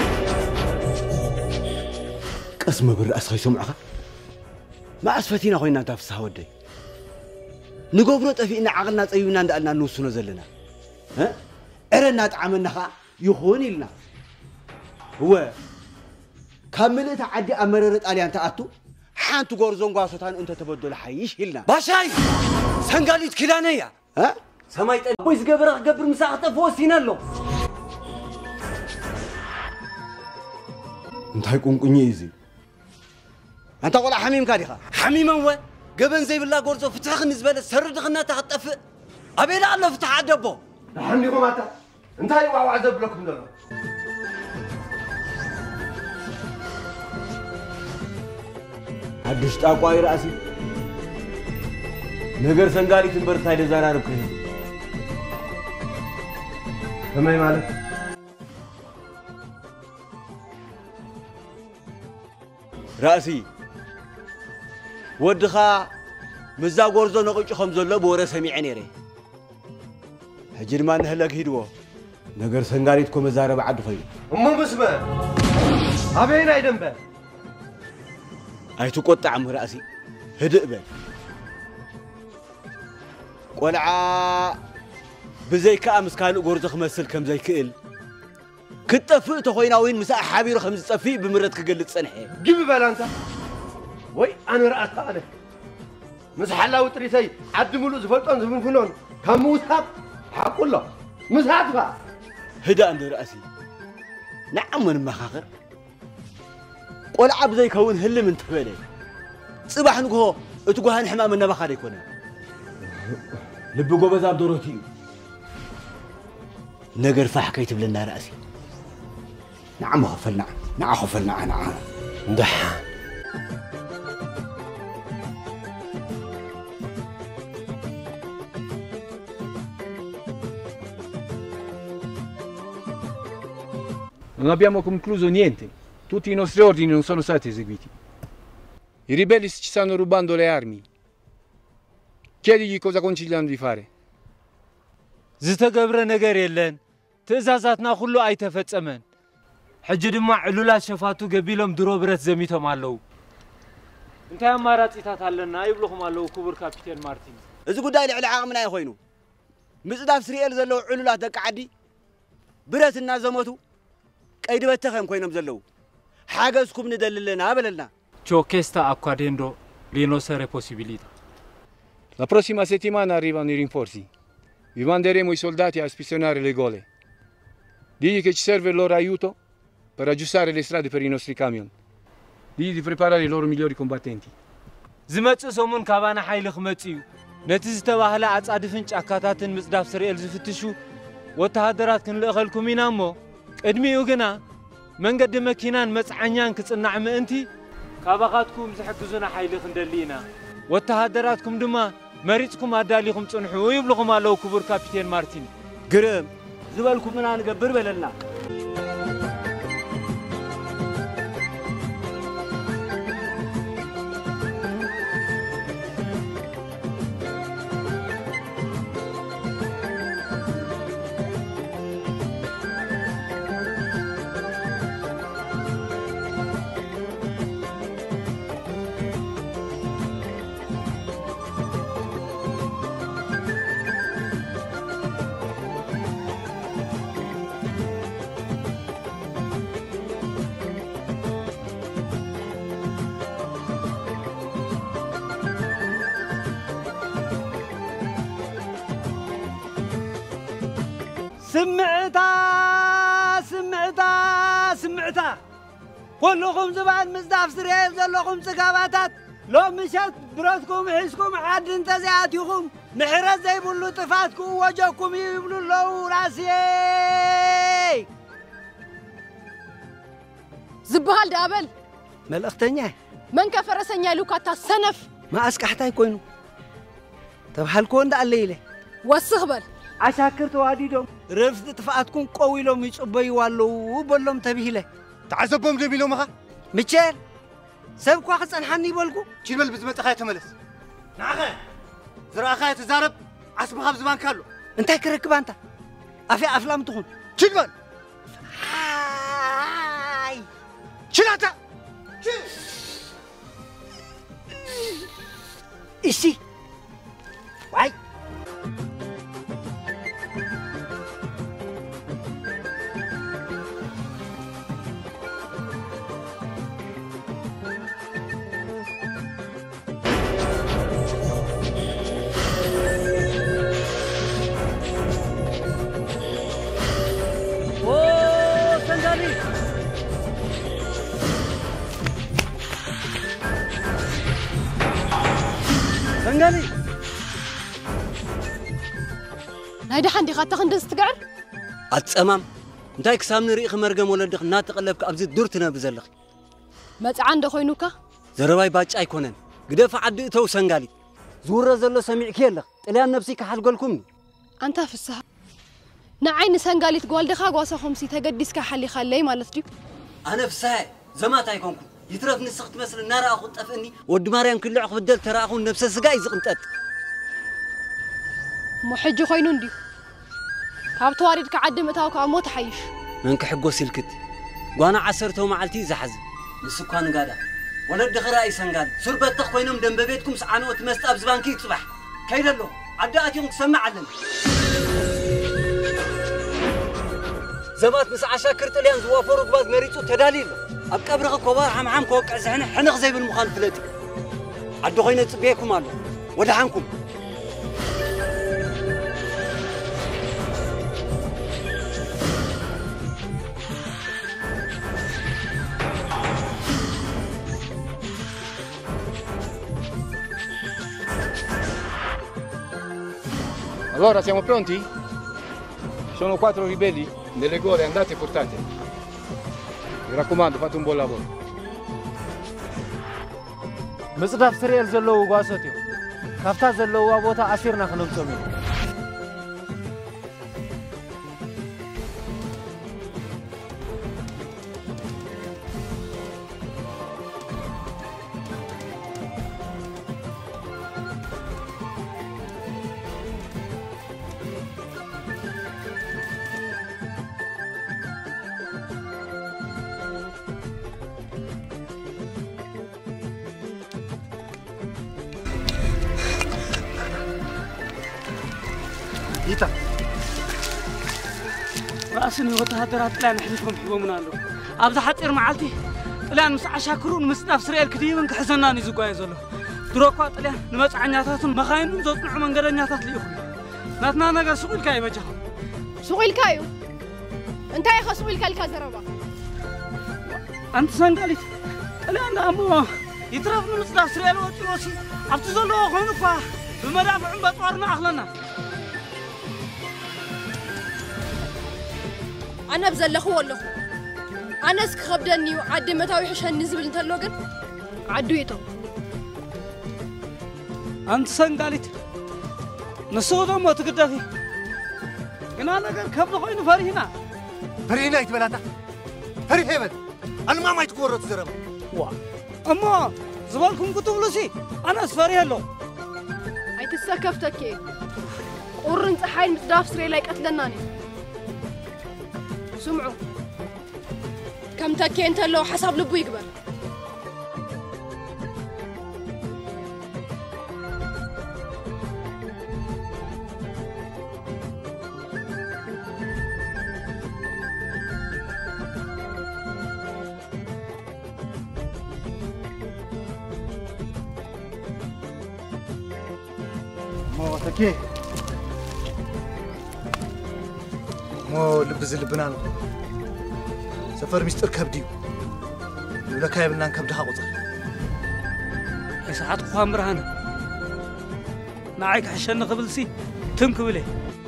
قسم بالرأس خي سمعها ما أسفتينا خوينا تفسها ودي نقبرو طفينا عقلنا طيبنا ندقلنا نوسو نزلنا ها أرنا تعاملنا خا يخوني لنا هو كملت عدي أمررت علي أنت أتو حانتو غورزون غاسوتان أنت تبدل حيش هلنا باشاي سنقاليت كلانيا ها سمايت بويس قبر مساقطة فوسينا له انت هيكون قنيزي انت قول حميم كاديخا حميم هو قبن زي بالله قرصو فتح بالنسبة سرد غنا تخطف أبي لا الله فتح عدبو حميكم ماتا انت هاي وعزب لكم دلو حدش تاقواي رأسي نقر سنقالي تنبرت هاي لزارة ربكي فماي مالك رأسي ودخا مزا غورزو نقጭ خمزلو بوره سميعني ري حجر ما نهلك هيدو نغر سنغاريتكو مزارب عد خيو امو مسمه ابين ايدنبه اي تقطع ام راسي هدئ بل قلعا بزي كامس كان غورزو خمسل كم زي كيل كتفق تخوينا وين مساء حبيرو خمس صفي بمرت كغلط صنحي جيب بل انت وي انا رأت عليك مسحلاو طريتي عد ملو زفلطون زمنفنون كموتاب حق الله مسحتفا هدا عند راسي نعم من مخاخر قلعا بزي كون هل من تبلي صباح نغو اتغوهن حمام النبخ يكون لب غوبز ابدروتي نجر فح كيتب لنا راسي نعم خفلنا نعم خفلنا نعم ندحان Non abbiamo concluso niente. Tutti i nostri ordini non sono stati eseguiti. I ribelli ci stanno rubando le armi. Chiedigli cosa consigliano di fare. ዝተገብረ ነገር የለን ትእዛዛትና ሁሉ አይተፈጸመን ሕጂ ድማ ዕሉላት ሸፋቱ ገቢሎም ድሮ ብረት ዘሚቶም አለው እንታይ አማራጺታት አለና ይብልኹም አለው ክቡር ካፒቴን ማርቲን እዚ ጉዳይ ልዕሊ ዓቕምና ይኾይኑ مصداف سريال زلو علولات دق عدي برتنا زموتو قيد بتخم كوينم زلو حاجزكم ندللنا بللنا ciò che sta accadendo le nostre possibilità. La prossima settimana arrivano i rinforzi. Vi manderemo i soldati a ispezionare le gole. Digli che ci serve il loro aiuto per aggiustare le strade per i nostri camion. Digli di preparare i loro migliori combattenti. ዝመጽእ ሰሙን ካባና ሓይሊ ክመጽ እዩ ነቲ ዝተባህለ ኣጻድፍን ጫካታትን ምጽዳፍ ስርኤል ዝፍትሹ ወተሃደራት ክንልእኸልኩም ኢና እሞ ቅድሚኡ ግና መንገዲ መኪናን መጽዓኛን ክጽናዕ ምእንቲ ካባኻትኩም ዝሕግዙና ሓይሊ ክንደሊ ኢና ወተሃደራትኩም ድማ መሪጽኩም ኣዳሊኹም ጽንሑ ይብልኹም ኣለዉ ክቡር ካፒቴን ማርቲን ግርም ዝበልኩም ምና ንገብር በለልና سمعتا كلكم زبان مزداف سريال زلكم سكاباتات لو مشات براتكم حسكم عاد انتزعاتكم محرز زي بلو طفاتكم وجهكم يبلو لو راسي زبهال دابل ملأختنيا من كفرسنيا لوكاتا سنف ما اسكحتاي كوينو تبحال كون دا الليله وسخبل عشاكر تواديدهم رفض طفاتكم قويلهم يصبيوا والو بلهم تبيله تعذبهم جميلهم مخا ميشيل سبكوا خصنحني بلكو تشمل بزمتخاي تملس نعخه زراخاي تزارب عصبخ بزمان كالو انت كركب انت افي افلام تخون تشمل هاي شلاتا ايشي واي سنغالي نايدا حندي خاطر خندس تقعد أتسمم انتاي كسام نريخ مرقم ولدخ ناتقلبك أبزي دورتنا بزلخ متعان دخوينوكا زرباي باج أيكونن قدف عدي تو سنغالي زور زلو سميع كيلخ تليان نفسي كحال قولكم أنت في السها نعين سنغالي تقول دخا قواسا خمسي تقدس كحالي خالي مالت ديو أنا في السها زمات أيكونكم يترف نسخت مثل النار أخو تفني ود مريم كل عقب بدل ترى أخو نفس السجاي زقمتت محج خوينون دي كاب توارد كعدم تاو كموت حيش منك حقو سلكت وانا عسرته معلتي زحز السكان قادا ولد خراي سنغال سربت تخوينهم دم ببيتكم سعانوت مستاب زبانكي تصبح كيدلو عداتهم تسمع علن زمات مس عشاكر تليان زوافروا قباز مريتو تداليل أبقى كوبار عم كوك عزحنا حنق زي بالمخالف لدي عدو خينا تبيكم مالو ولا عنكم Allora siamo pronti? Sono 4 ribelli nelle gole, andate e portate. Mi raccomando, fate un buon lavoro. مصداف سريال زلو غاسوتيو كافتا زلو بوتا اسيرنا خنوصو يتا رأسني وتهدرات طلعنا حلفهم حبومنا له أبدا حطير معلتي طلعنا مس عشاكرون مس نفسري الكديم كحزناني زقاي زلو دروكو طلع نمص عنياتاتن مخاين زوطنع منغدنياتات ليخو ناتنا نغير سوق الكاي بجا سوق الكايو انت يا خسوق الكالكا زربا أنت سنقالي طلعنا أمو يترف مس نفسري الوتيوسي أبتو زلو خونفا بمدافع بطورنا أخلنا أنا بزلخو والله أنا سك خبدني وعد متاوي حشان نزبل انت اللوجن عدو يتو أنت سنقاليت نسوده ما تقدفي كنا نقدر كبر خوين فرينا فرينا يتبلاتا فري هيبت أنا ما يتقورت زرب وا أما زبالكم كتب لسي أنا أسفري هلو أي تسكفتك كي قرنت حين متداف سري لايك أتلناني سمعوا كم تكي انت لو حسب لبو يقبل مو تكي مو لبز لبنان سفر مستر كبديو يبلا كايبنا كبدها قصر اي ساعات قوام برهانه نعيك حشن قبلسي تنكبلي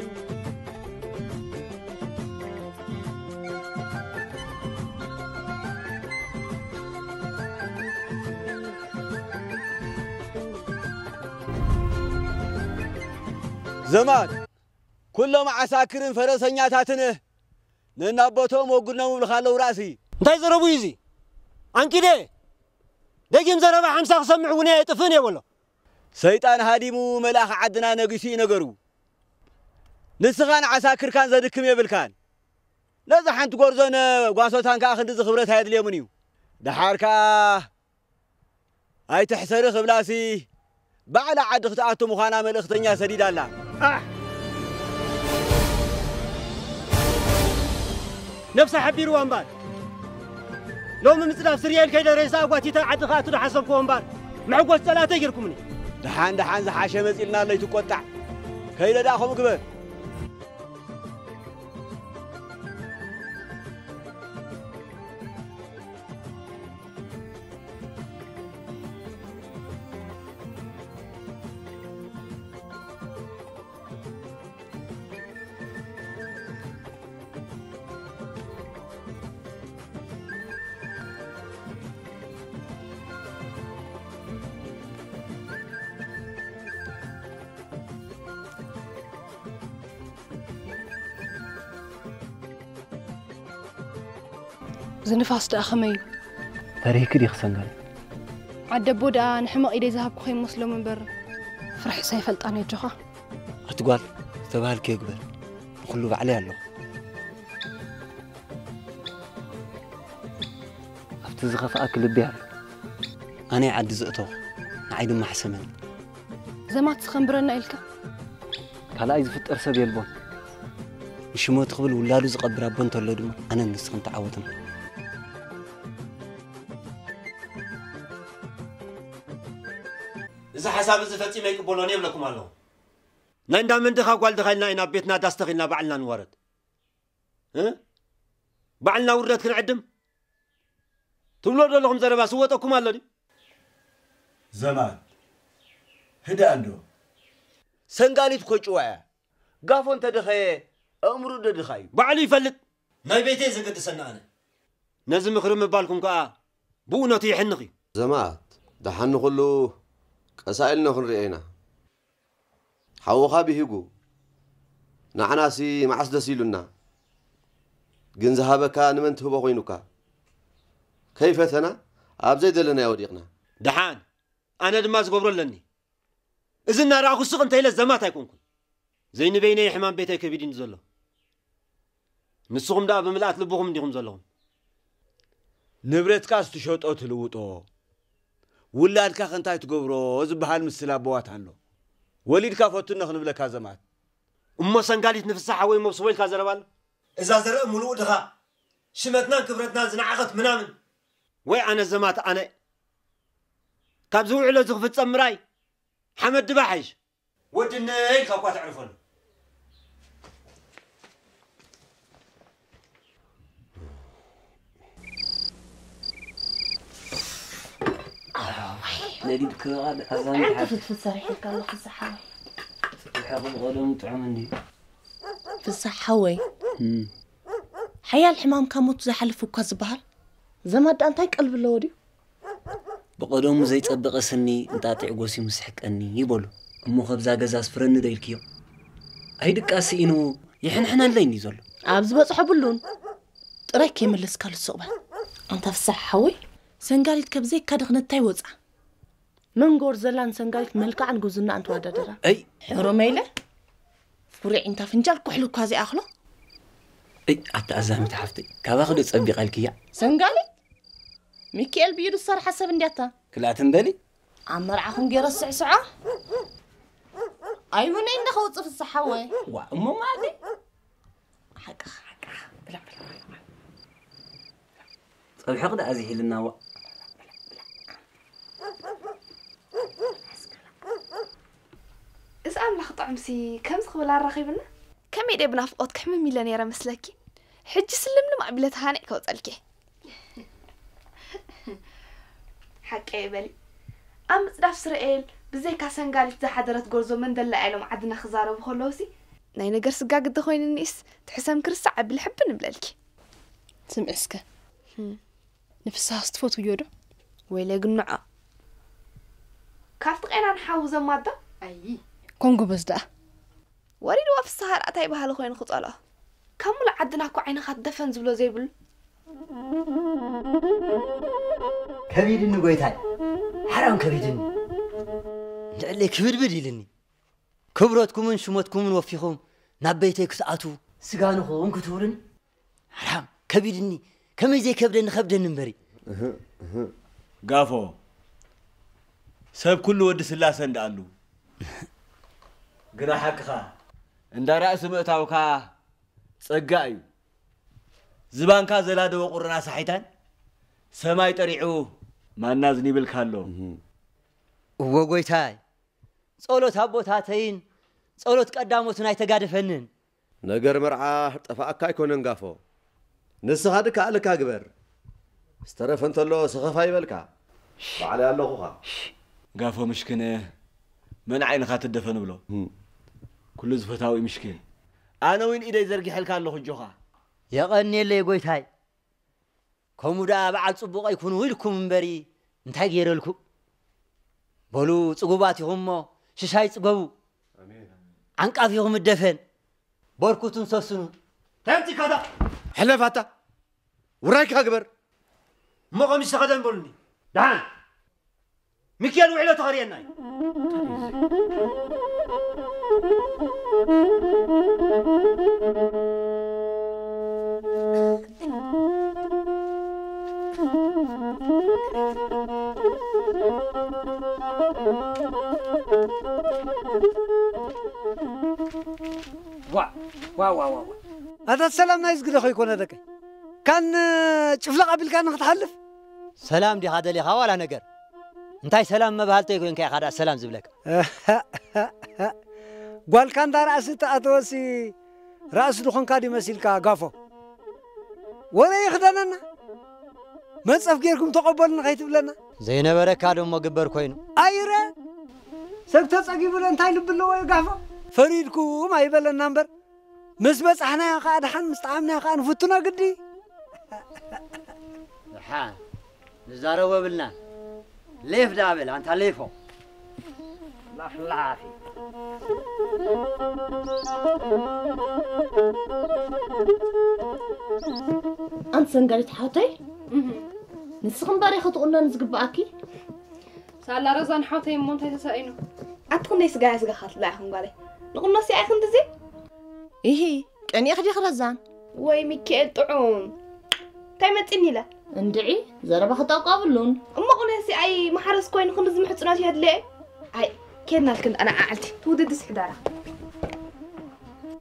زمان كلهم عساكرين فرسنياتاتنه ننابوتهم وقلنا مبلخالو راسي انتي زربو يزي عنكي دي دقيم زربا حمسا سمعوني يطفني والله سيطان هاديمو ملاخ عدنا نقسي نقرو نسخان عساكر كان زدكم يبلكان لذا حانت قرزون قوانسوتان كاخد زي خبرت هاي اليومنيو دحاركا هاي تحسر خبلاسي بعد عد اختاتو مخانا ملختنيا سديد الله نفس حبير وانبال لو من مصداف سريال كيدا ريسا اقواتي تعد خاتو دا حسبكو وانبال معقوس ثلاثة يجركمني دحان زحاشة مزيلنا اللي تقطع كيدا داخم قبل زنفاس تأخمي فريك دي خسنقال عد بودا نحمق إيدي ذهب كخي مسلم من بر فرح سيفلت أنا جخا أتقال تبهال كي يقبل كله بعليه الله أفتزغف أكل بيها أنا عد زقته عيد ما حسمن زما تخنبرنا إلك كلا إذا فت أرسب يلبون مش ما تقبل ولا لوز قبر أبون تولدهم أنا نسخن تعودنا إذا حساب إذا فتي ما يقبلون يبلكم الله نعند من دخا قال دخلنا إنا بيتنا داستغلنا بعلنا نورد ها بعلنا ورد كنعدم تملوا لهم زربا سوتكم الله دي زمان هدا عنده سنقالي تخوشوا قافون تدخي أمرو تدخي بعلي يفلت ناي بيتي زقد سنة أنا نزم خرم بالكم كا بونتي يحنقي زمات دحن كله قسائلنا خنرينا حوخا بيهجو نعناسي معس دسيلنا جن ذهبك نمن تهبا خوينك كيف ثنا أبزيد لنا يا وديقنا دحان أنا دماز قبر لني إذن نراخو السقن تيلا الزمات هيكونكم زين بيني حمام بيتي كبيدين زلو نسقم دا بملات لبوهم ديهم زلهم نبرت كاس تشوت أو تلوتو ولاد كا خنتاي تقبرو زبحال مسلا بوات عنه وليد كا فوتنا خنبلا كازمات أمو سنقاليت نفسها وين مبسويل كازربال إذا زرق ملوء دخا شمتنا كبرتنا زنعقت منامن وي أنا زمات أنا كابزو على زغفت سمراي حمد دباحج ودنا هيك أبغى تعرفون نريد كذا أزام أنت تتفسر حيلك الله في الصحة حاول غلوم تعملني في الصحة وي حيا الحمام كموت زي حلف وكذبها زماد أنت قلب اللودي بقدوم زي تطبق سني انت تعقوسي مسحقني يبولو امو خبزا غزاس فرن ديلكيو ايدك اسينو يحنحنا ليني زلو ابز بصحبلون طريك يملس كل الصوبه انت في الصحة وي سنغاليت كبزي كدخنتاي وصا منغور زلان سنغاليت ملكا عن جوزنا انت وددرا اي حرو ميله فوري انت فنجال كحلو كازي اخلو اي اتعزم تحفتي كباخد تصبيق الكيا سنغاليت ميكيل بيدو صار حسب اندياتا كلاتن بالي عمر عخون غير السعسعه ايوه نين خوص في الصحة وي وا امو مالي حق بلا صبي حقد ازي لنا وا اسأل لخ طعمسي كم سخبل الرخيبنا كم يدي بنافقوت كم مليونير مسلكي حج سلمنا معبلت هاني كوصلكي حقي بالي ام صداف اسرائيل بزي كاسنغاليت زحدرت غرزو من دل عليهم عدنا خزارو بخلوسي ناي نجر سقا قد خوين النيس تحسم كرسع بالحب نبلالكي سمعسك نفسها استفوت ويودو ويلي قنعه كافت قينا نحاوزه ماده اي كونغو بزدا وريد وف السهر اتاي بحال خوين خصاله كمل عدنا كو عينها دفن زبلو زيبل كبيدني قويتاي حرام كبيدني لعلي كبير بديلني كبرتكم من شمتكم من وفيكم نبيتك ساعتو سغانكم كتورن حرام كبيدني كم زي كبدن خبدن نبري غافو سب كل ود سلاسه اندالو غنا حقها اندا راس متاوكا صقايو زبانكا زلاده وقرنا صحيتان سماي طريعو ማናዝኒ ብልካሎ ወጎይታይ ጸሎት አቦታተይን ጸሎት ቀዳሞትን አይተጋደፈንን ነገር መርዓ ጠፋአካ ይኮነን ጋፎ ንስኻ ድካ አልካ ግበር استرفنتሎ ስኸፋ ይበልካ ባዓል ያለኹኻ ጋፎ ምሽክነ መን ዓይንኻ ትደፈን ብሎ ኩሉ ዝፈታዊ ምሽክን ኣነ ወይን ኢደይ ዘርጊሕልካ ኣለኹ ጆኻ የቀኔለ ይጎይታይ كمودا بعد صبوق يكون ويلكم بري انتي غيرلكم بولو صغوباتهم ششاي صغبو امين عنقافيهم الدفن بوركوتن سسنو تمتي كذا حلفاتا ورايك اكبر ما قام يستخدم بولني دعان ميكيال وعلى تغرينا وا هذا السلام نايز قد اخو يكون هذاك كان شفلق قبل كان نتحلف سلام دي هذا لي ولا نجر انتي سلام ما بهالته يكون كي هذا سلام زبلك قال كان دار اسيت اتوسي راس دخون كادي مسيلكا غافو ولا يخدننا ما تصف غيركم تقبلنا خيت بلنا زي نبرك هذا ما قبر كوينو ايره سبت صقي بلن انتي لب له غافو فريدكم ما يبلن نمبر مسبص احنا قاعد حن مستعمنا قاعد نفتنا قدي حان نزارو بلنا ليف دابل انت ليفو لا خلافي انت سنقلت حوتي نسخن باري خطقنا نزقباكي سالا رزان حوتي مونتي تساينو اتكون سغا سغا خاط لا خن قالي نقولنا سي اخن دزي ايه كان ياخدي خرزان وي ميكيل طعوم تايمتني لا اندعي زربا خطاقابلون اما قلنا سي اي محرس كوين خن زم حصناتي هدلي اي كنا كنت انا عالتي توددس حدارا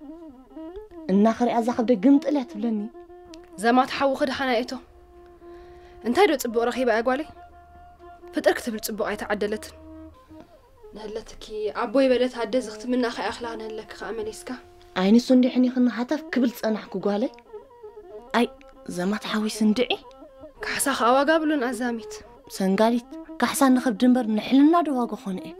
الناخر أزاخد قمت إلى تبلني زمات حو خد حنايته انت هيدو تصبق رخيبة أقوالي فترك تبل تصبق عيت عدلت نهلتكي عبوي بدت عدي زخت من أخي أخلاق نهلك خامليسكا عيني صندي حني خلنا حتى كبلت أنا حكو قالي أي زمات حوي صندعي كحساخ أوا قابلون أزاميت سنقاليت كحسان نخب دنبر نحلنا دواقو خوني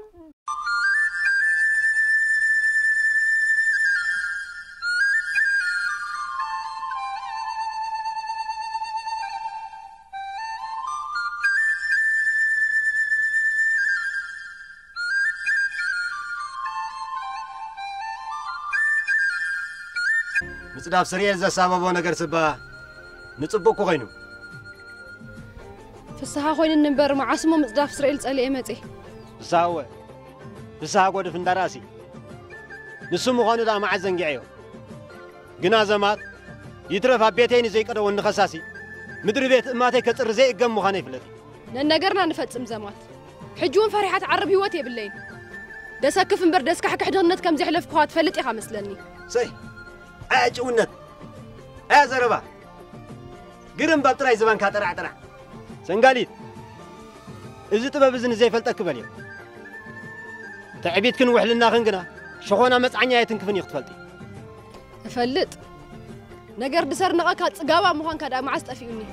مصداف سريال زا سببو نجر سبا نصبقو خينو فسها خوين النبر مع اسمه مصداف سريال صلي امتي فساوه فسها قود فندراسي نسمو خانو دا مع زنقعيو قنا زمات يترف بيتين زي قدو النخساسي مدري بيت ماتي كصر زي قم خاني فلتي ننغرنا نفصم زمات حجون فريحات عرب هيوتي بالليل دسكف انبر دسك حك حدهنت كم زحلف كوات فلط يخا مسلني سي أجونت أزربا قرن بطراي زبان كاترع ترع سنقاليت إذا تبى بزن زي فلتك باليوم تعبيت كن وحلنا خنقنا شخونا مسعنيا يتنكفني يختفلتي فلط نجر دسر نقاك صقاوا مخان كدا ما عستفيوني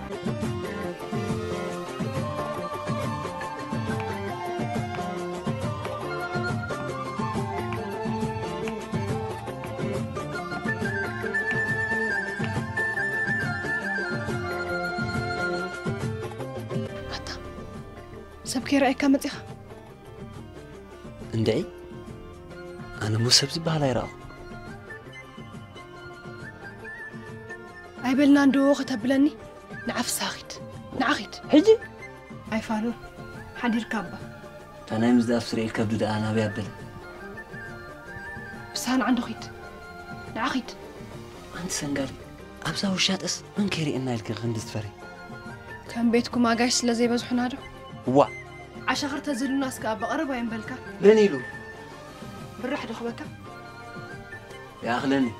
سبكي رأيك متيخ اندعي أنا مو سبز بهلا يراو أي بلنا ندو ختبلني نعف ساخد نعخد حجي أي فالو حدير كابا أنا مزداف سريل كبدو دا أنا بيابل بس أنا عنده خيد نعخد أنت سنقالي أبزا وشات أس من كيري إنا يلقى غندست فري كان بيتكم ما قاش لزي بزحنا دو وا عشان تزلوا ناس كابا قربا ينبلكا لنيلو بالرح دخبكا يا أخلني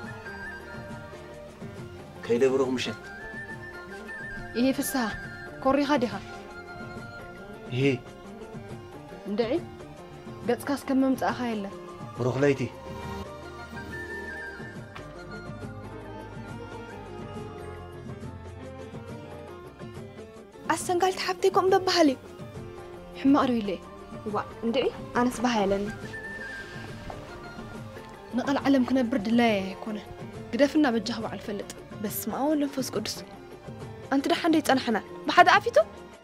كيدا بروح مشت إيه في الساعة كوري خادها إيه ندعي قد كاس كممت أخا يلا بروح ليتي أصلاً قالت حبتكم ببهالي حما أروي ليه وا ندعي أنا سبها يلني نقل علم كنا برد لا يكون قدفنا بجهوا على الفلت بس ما أول نفس قدس أنت ده حنديت أنا حنا بحد عافيته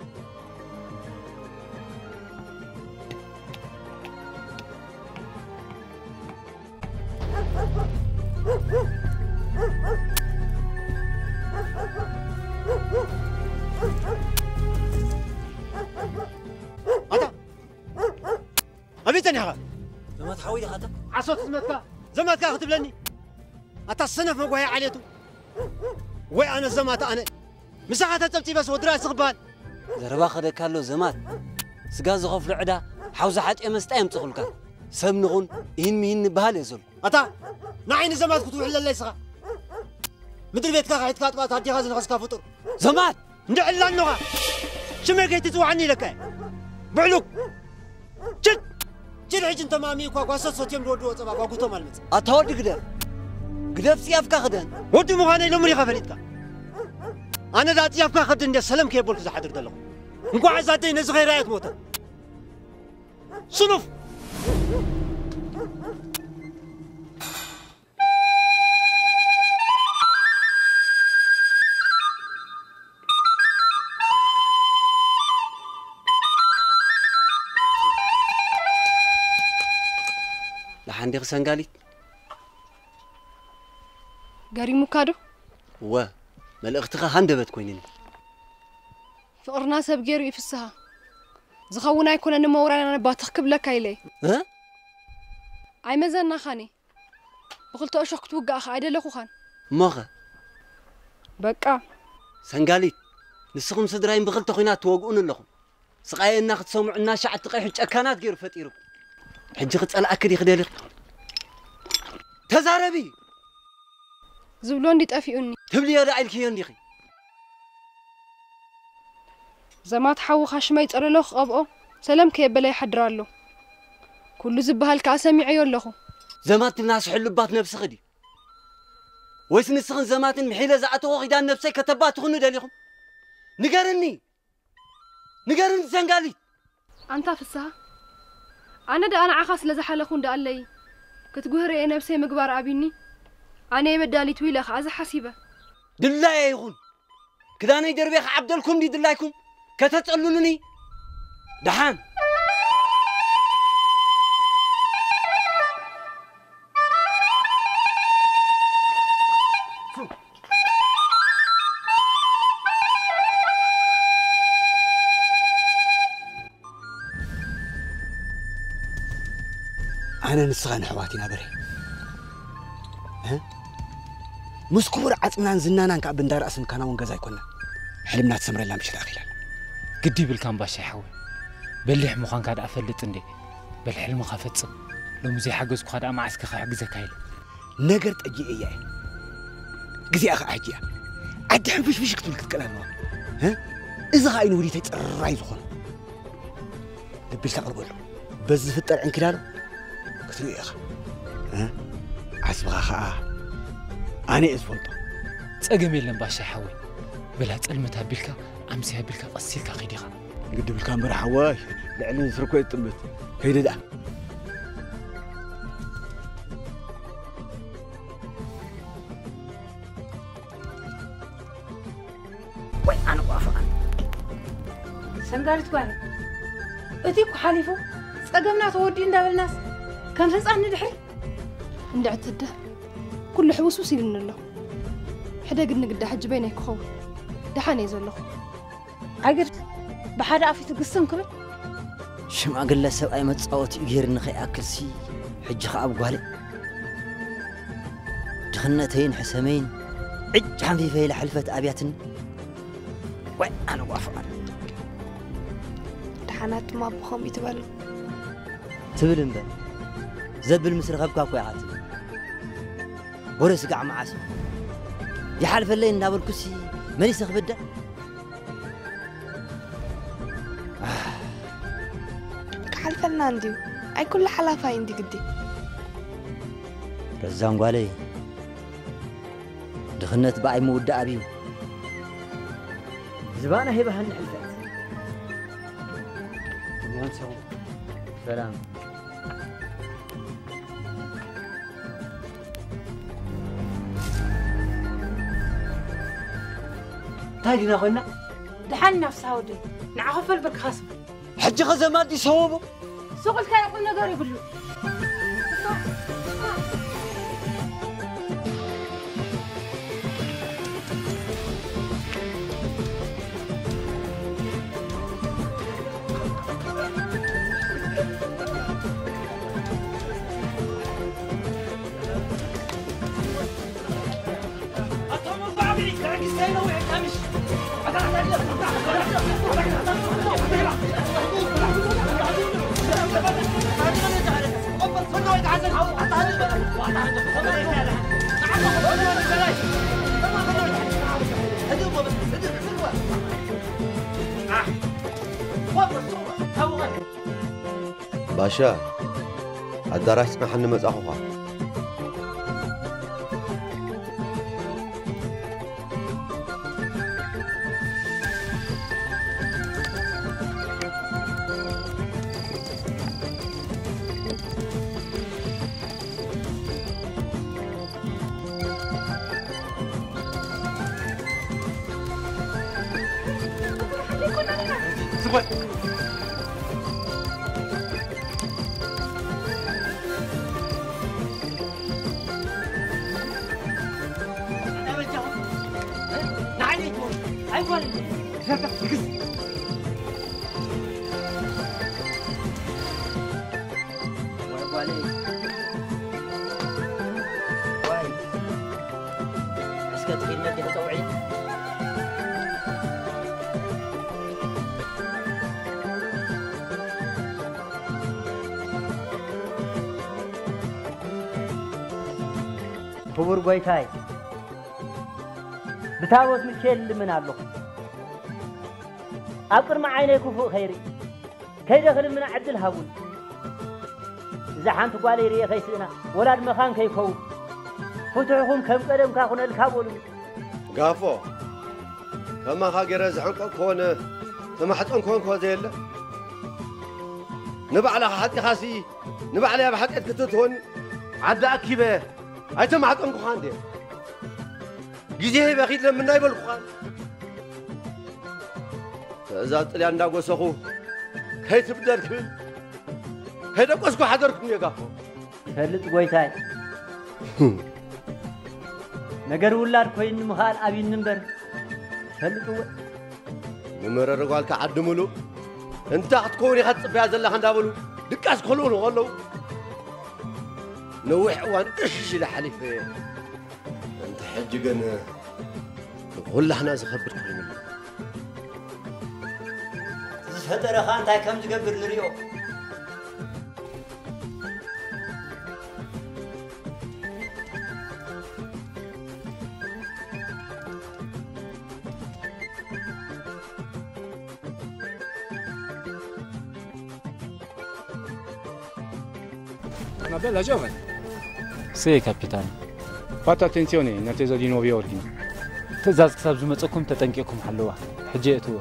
أبيتني هذا ما تحاولي هذا عصوت زمتك أخذ لني أتصنف مقوي عليته وأنا زمات أنا مساحة تبتي بس ودراس صغبان زربا خد كارلو زمات سجاز خوف العدا حوز حد أمستأم تقولك سمنغون مين بهالي زول أتا نعين زمات كتوح لله يسغى مدري بيتك قاعد كاتبات هدي غازن غسكا فطور زمات ندع الله النغا شمال كي تتوعني لك بعلوك جد جد عجن تمامي وقاسة صوت يمرود وطبعا وقوتو مالمت أتهود قدف سيافك خدن ودي مغاني لو مري خفريتك أنا ذات سيافك خدن يا سلام كي يقولك زحدر دلو نقو عزاتي نزغي رايت موتا صنف لحندي سنقالي قاري مكادو و ملأختك هندبت كوينين فقرنا سب غيرو يفسها زخونا يكون ان مورانا باتخكب لك ايلي ها اي مزنا خاني بقلت اشوك توقع اخ ايدلكو خان ماخه بقى سنقالي نسخم سدراين بقلت خوينات توقعون لكم سقاينا ختصومعنا شعت تقيح ጨካናት ገይሩ ፈጢሩ ሕጂ ክጸልአክ ዲ ክደልክ ተዛረቢ زبلون دي طفيوني تبلي راعيلك يندخي زمات حو خشمه يطرلو خبقو سلام كيبلا يحدرالو كل زبهال كاسمعيو لخو زمات الناس حلبات نفس خدي ويس نسخن زمات محيله زعتو خيدان نفسي كتبات تخنو دليكم نقرني زنقالي انت فسها انا عخاس لزحلخون دا لي كتغهري نفسي مغبار ابيني انا يبدالي تويلخ از حسيبه دلاي يغون كداني دربيخ عبدلكم دي دلايكم كتتصللني دحان أنا نسخن حواتنا بري ها مسكور عطنا زنانا كاب ندار اسم كان ون غزاي كنا حلمنا تسمر لنا مش داخل قدي بالكام باش يحوي بلح مخان كاد افلط اندي بالحلم خفصم لو زي حجز كاد معسك حجزك هايل نجر تجي اياه غزي اخ احجيا عد حنفش فيش كتب كلامه ها اذا غاين ودي تطراي زخون دبل تقرب له بز فطر انكدالو كتري يا اخ ها عصبغا خا أنا أسفلت. تأجم يلهم باش يحوي. بلا تلمتها بالك أمسيها بالك قصيلك خيديها. قد بالكاميرا حواي لعلن سرقوا يتمت. هيدا ده. وين أنا واقفة. سنقالت قال. أتيك حليفه. تأجمنا تودين ده بالناس. كان رزقنا دحين. ندعت ده. كل حوس وسيلنا له حدا قلنا قد حج بينك خو دحاني يزلخ أجر بحدا عفيت قصن كبر شما قال له سبعي ما تصوت يغير نخي أكل سي حج خاب قالي دخنتين حسمين عج حنفي في حلفة أبياتن وين أنا وافق دحانات ما بخم يتبلو تبلن بل زبل مصر غبكا كويعات بورس قاع معاسو يحلف اللي نابل كسي ماني سخبده حلفنا عندي اي كل حلافه عندي قدي رزان قالي دخنت باي مود ابيو زبانه هبه هن حلفت سلام تايدنا خونا دحال نفسها ودي نعخفل بالخصم حج خزمات يصوبوا سوق الكاي يقول نقار يقولوا باشا الدراسة حن مزاحوها كبر قويتاي بتاوت مشيل من الله أقر مع عينيك فوق خيري كي دخل من عدل هون إذا حنت قالي ريه خيسنا ولاد مخان كيكو فتحهم كم قدم كاخون الكابول قافو كما خاجر زعنق كون سمحت كون كون زيلا نبع حتى خاسي نبع لها بحق كتتون عدا أكيبه أي سمحت كون خاندي جزيه بخيت لما نايبل خان إذا طلع عندك وسخو كي تبدر كل هذا قصكو حضركم يا قافو فلت قويتاي نجر ولاد كوين مخال أبي نمبر فلتوا نمر الرجال كعدملو أنت هتكوني خد بيا زلا خندابلو دكاس كلون والله نوح وان إيش لحليفة أنت حج جنا ولا إحنا زخبر كل من هترى خان تاي كم تقبر لريو Una bella giovane. Sì, capitano. Fate attenzione in attesa di nuovi ordini. تزاز كساب زمصكم تطنقيكم حلوه حجيتوا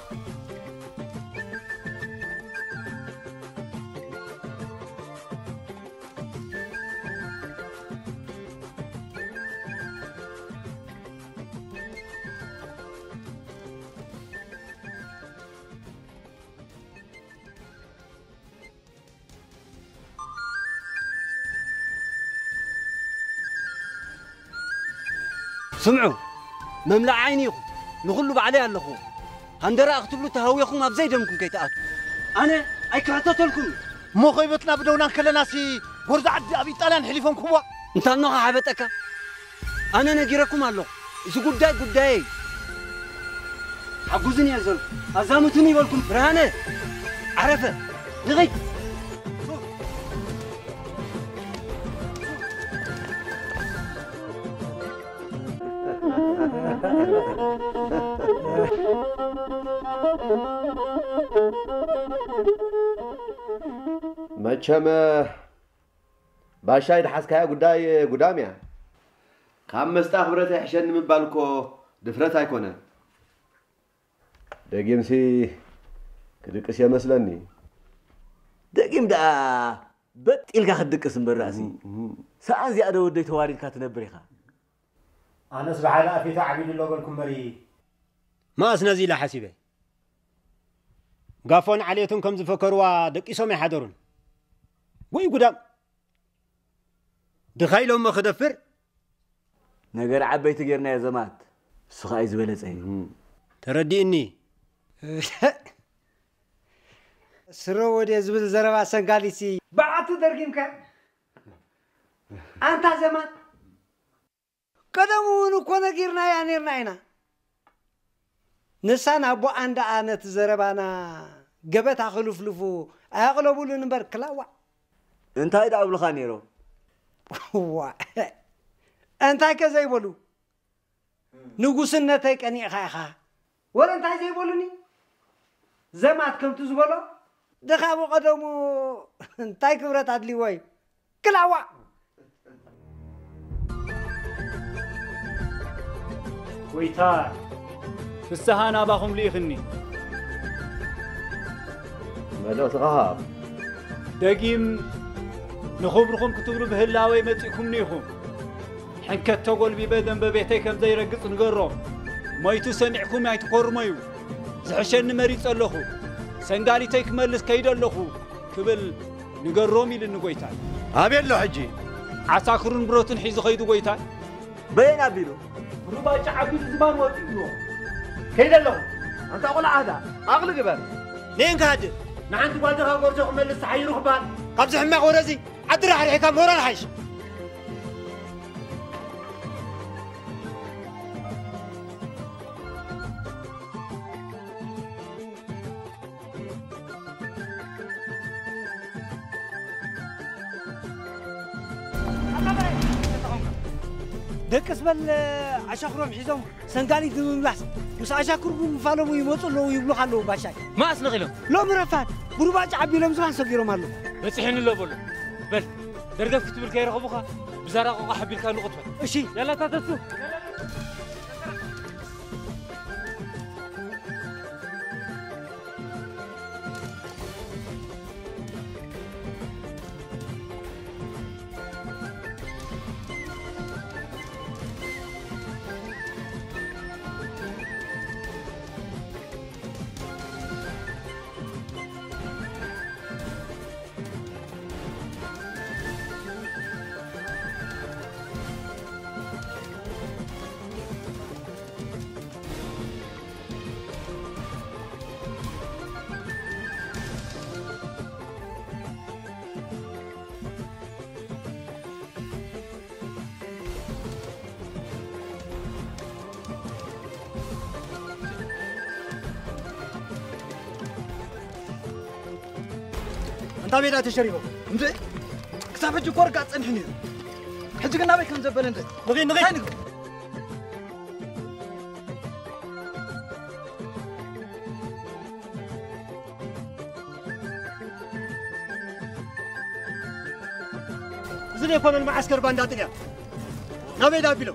سمعوا مملع عينيكم نغلوا بعليه اللخو هندرا اكتبلو تهويكم ابزي دمكم كيتاتو انا اي كعتتلكم مو خيبتنا بدونا كلنا سي غرز عدي ابي طالان حليفهم كوا انت نوها حبتك انا نغيركم الله اذا قداي حجوزني يا زلمه ازامتني يبلكم برهانه عرفه لغيت መቸም ባሻይ ድሓስካያ ጉዳይ እያ ካብ መስጣ ሕብረት ይሕሸኒ ምባል እኮ ድፍረት ኣይኮነን ደጊምሲ ክድቅስ የመስለኒ ደጊም ደኣ በጢልካ ክድቅስ እምበር ራእሲ ሰዓት እዚኣ ደ ወደይ ተዋሪድካ ትነብር ኢኻ ኣነስ በሓደ ኣፌታ ዓቢሉ ለበልኩም መሪ ማእስ ነዚ ኢላ ሓሲበ ጋፎን ዓልየቱን ከም ዝፈከርዋ ደቂሶም ይሓደሩን ወይ ጉዳም ድኻኢሎም ክደፍር ነገር ዓበይቲ ጌርና የዘማት እሱ ኸ ዝበለፀ እዩ ተረዲእኒ ስሮ ወደ ዝብል ዘረባ ሰንጋሊሲ በዓቱ ደርጊምከ አንታ ዘማት ቀደሙን እኮ ነጊርና ያኔርና ኢና ንሳን ኣቦ አንዳ ኣነት ዘረባና ገበታ ክልፍልፉ ኣያቕለቡሉን እምበር ክላዋ እንታይ ዳብልኻ ነይሮ ዋ እንታይ ከዘይበሉ ንጉስነተይ ቀኒዕኻ ኢኻ ወረ እንታይ ዘይበሉኒ ዘማት ከምቲ ዝበሎ ድኻ ብቐደሙ እንታይ ክብረት ኣድልይዎ እዩ ክላዋ ወይታ ፍስሓ ናባኹም ልኢኽኒ መልእኽቲ ኸሃብ ደጊም ንኽብርኹም ክትብሉ ብህላወይ መፂእኩምኒ ኢኹም ሕንከት ተጐልቢበ ደንበቤተይ ከም ዘይረግፅ ንገሮ ሞይቱ ሰሚዕኩም ኣይትኰርመዩ ዝሕሸኒ መሪፅ ኣለኹ ሰንጋሊተይ ክመልስ ከይደ ኣለኹ ክብል ንገሮም ኢልኒ ጐይታይ ኣበየ ኣሎ ሕጂ ዓሳክሩን ብረቱን ሒዙ ኸይዱ ጐይታይ በየን ኣቢሉ ሩባጫ ዓቢሉ ዝባን ወፂእዎ ከይደ ኣለኹ ኣንታ ቖልዓ ኣዳ ኣቕሊ ግበር ነን ካድር ንሓንቲ ጓልድኻ ጐርዞ ክመልስ ተሓይሩ ክበሃል ካብዚ ሕማቕ ወረዚ ዓዲ ራሕሪሕካ ሞራል ሓይሽ دكس بل عشاكرهم حزهم سنقالي دملاس مس عشاكرهم فالو يموتوا لو يبلو خلو باشاي ما أسنغلهم لو مرفات برباج عبي لهم زمان سقيرهم مالو بس حين اللو بقول بل درجة كتب الكير خبوخا بزارق حبي كان نقطة اشي يلا تاتسو تابينا تشريبه انت كتابج كورقا صنحني حجي كنا بك كم زبل انت نغي زين يكون المعسكر باندات يا نبي دابيلو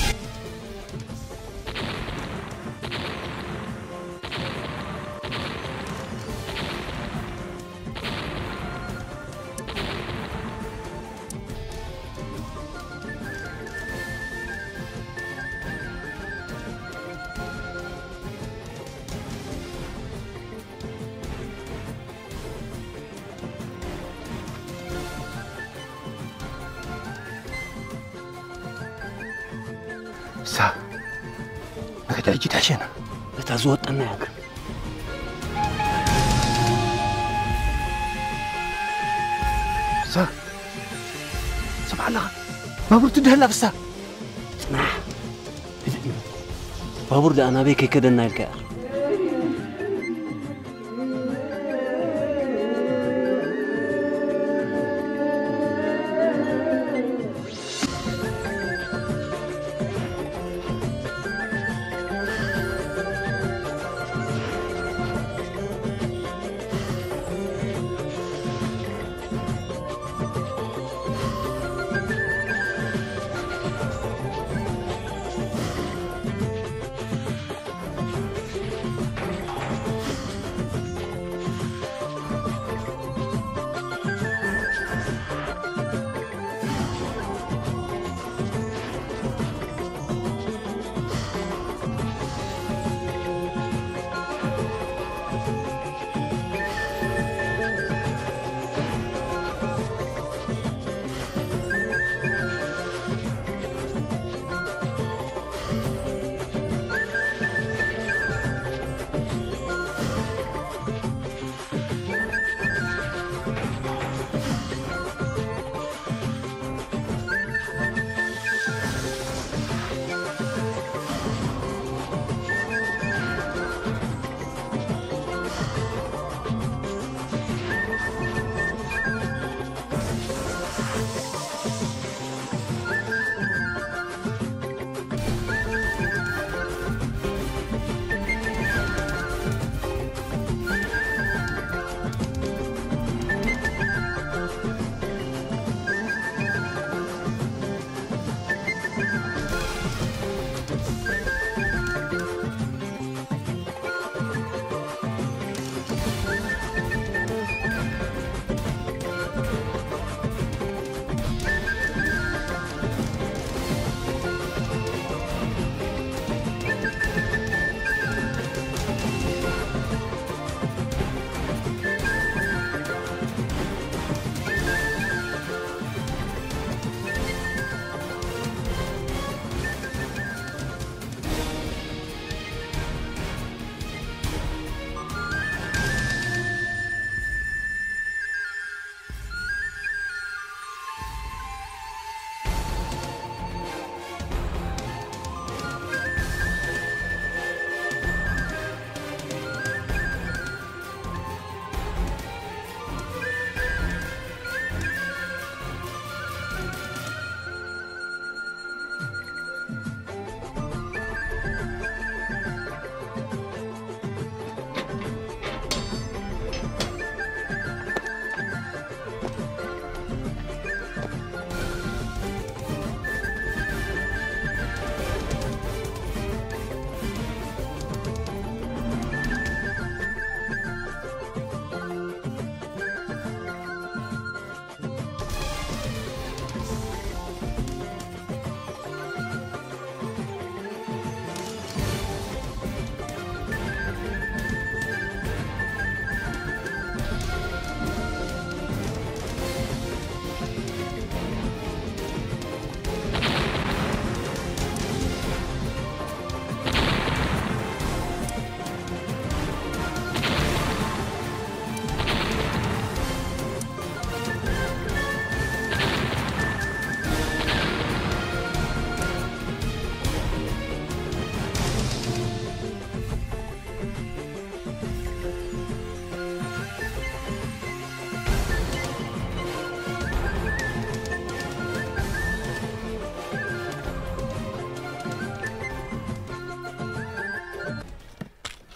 سا نقدر أجي تعشينا تزود أنا ياك سا سمع الله بابور تدهلا بسا اسمع بابور ده أنا بيك كده نايل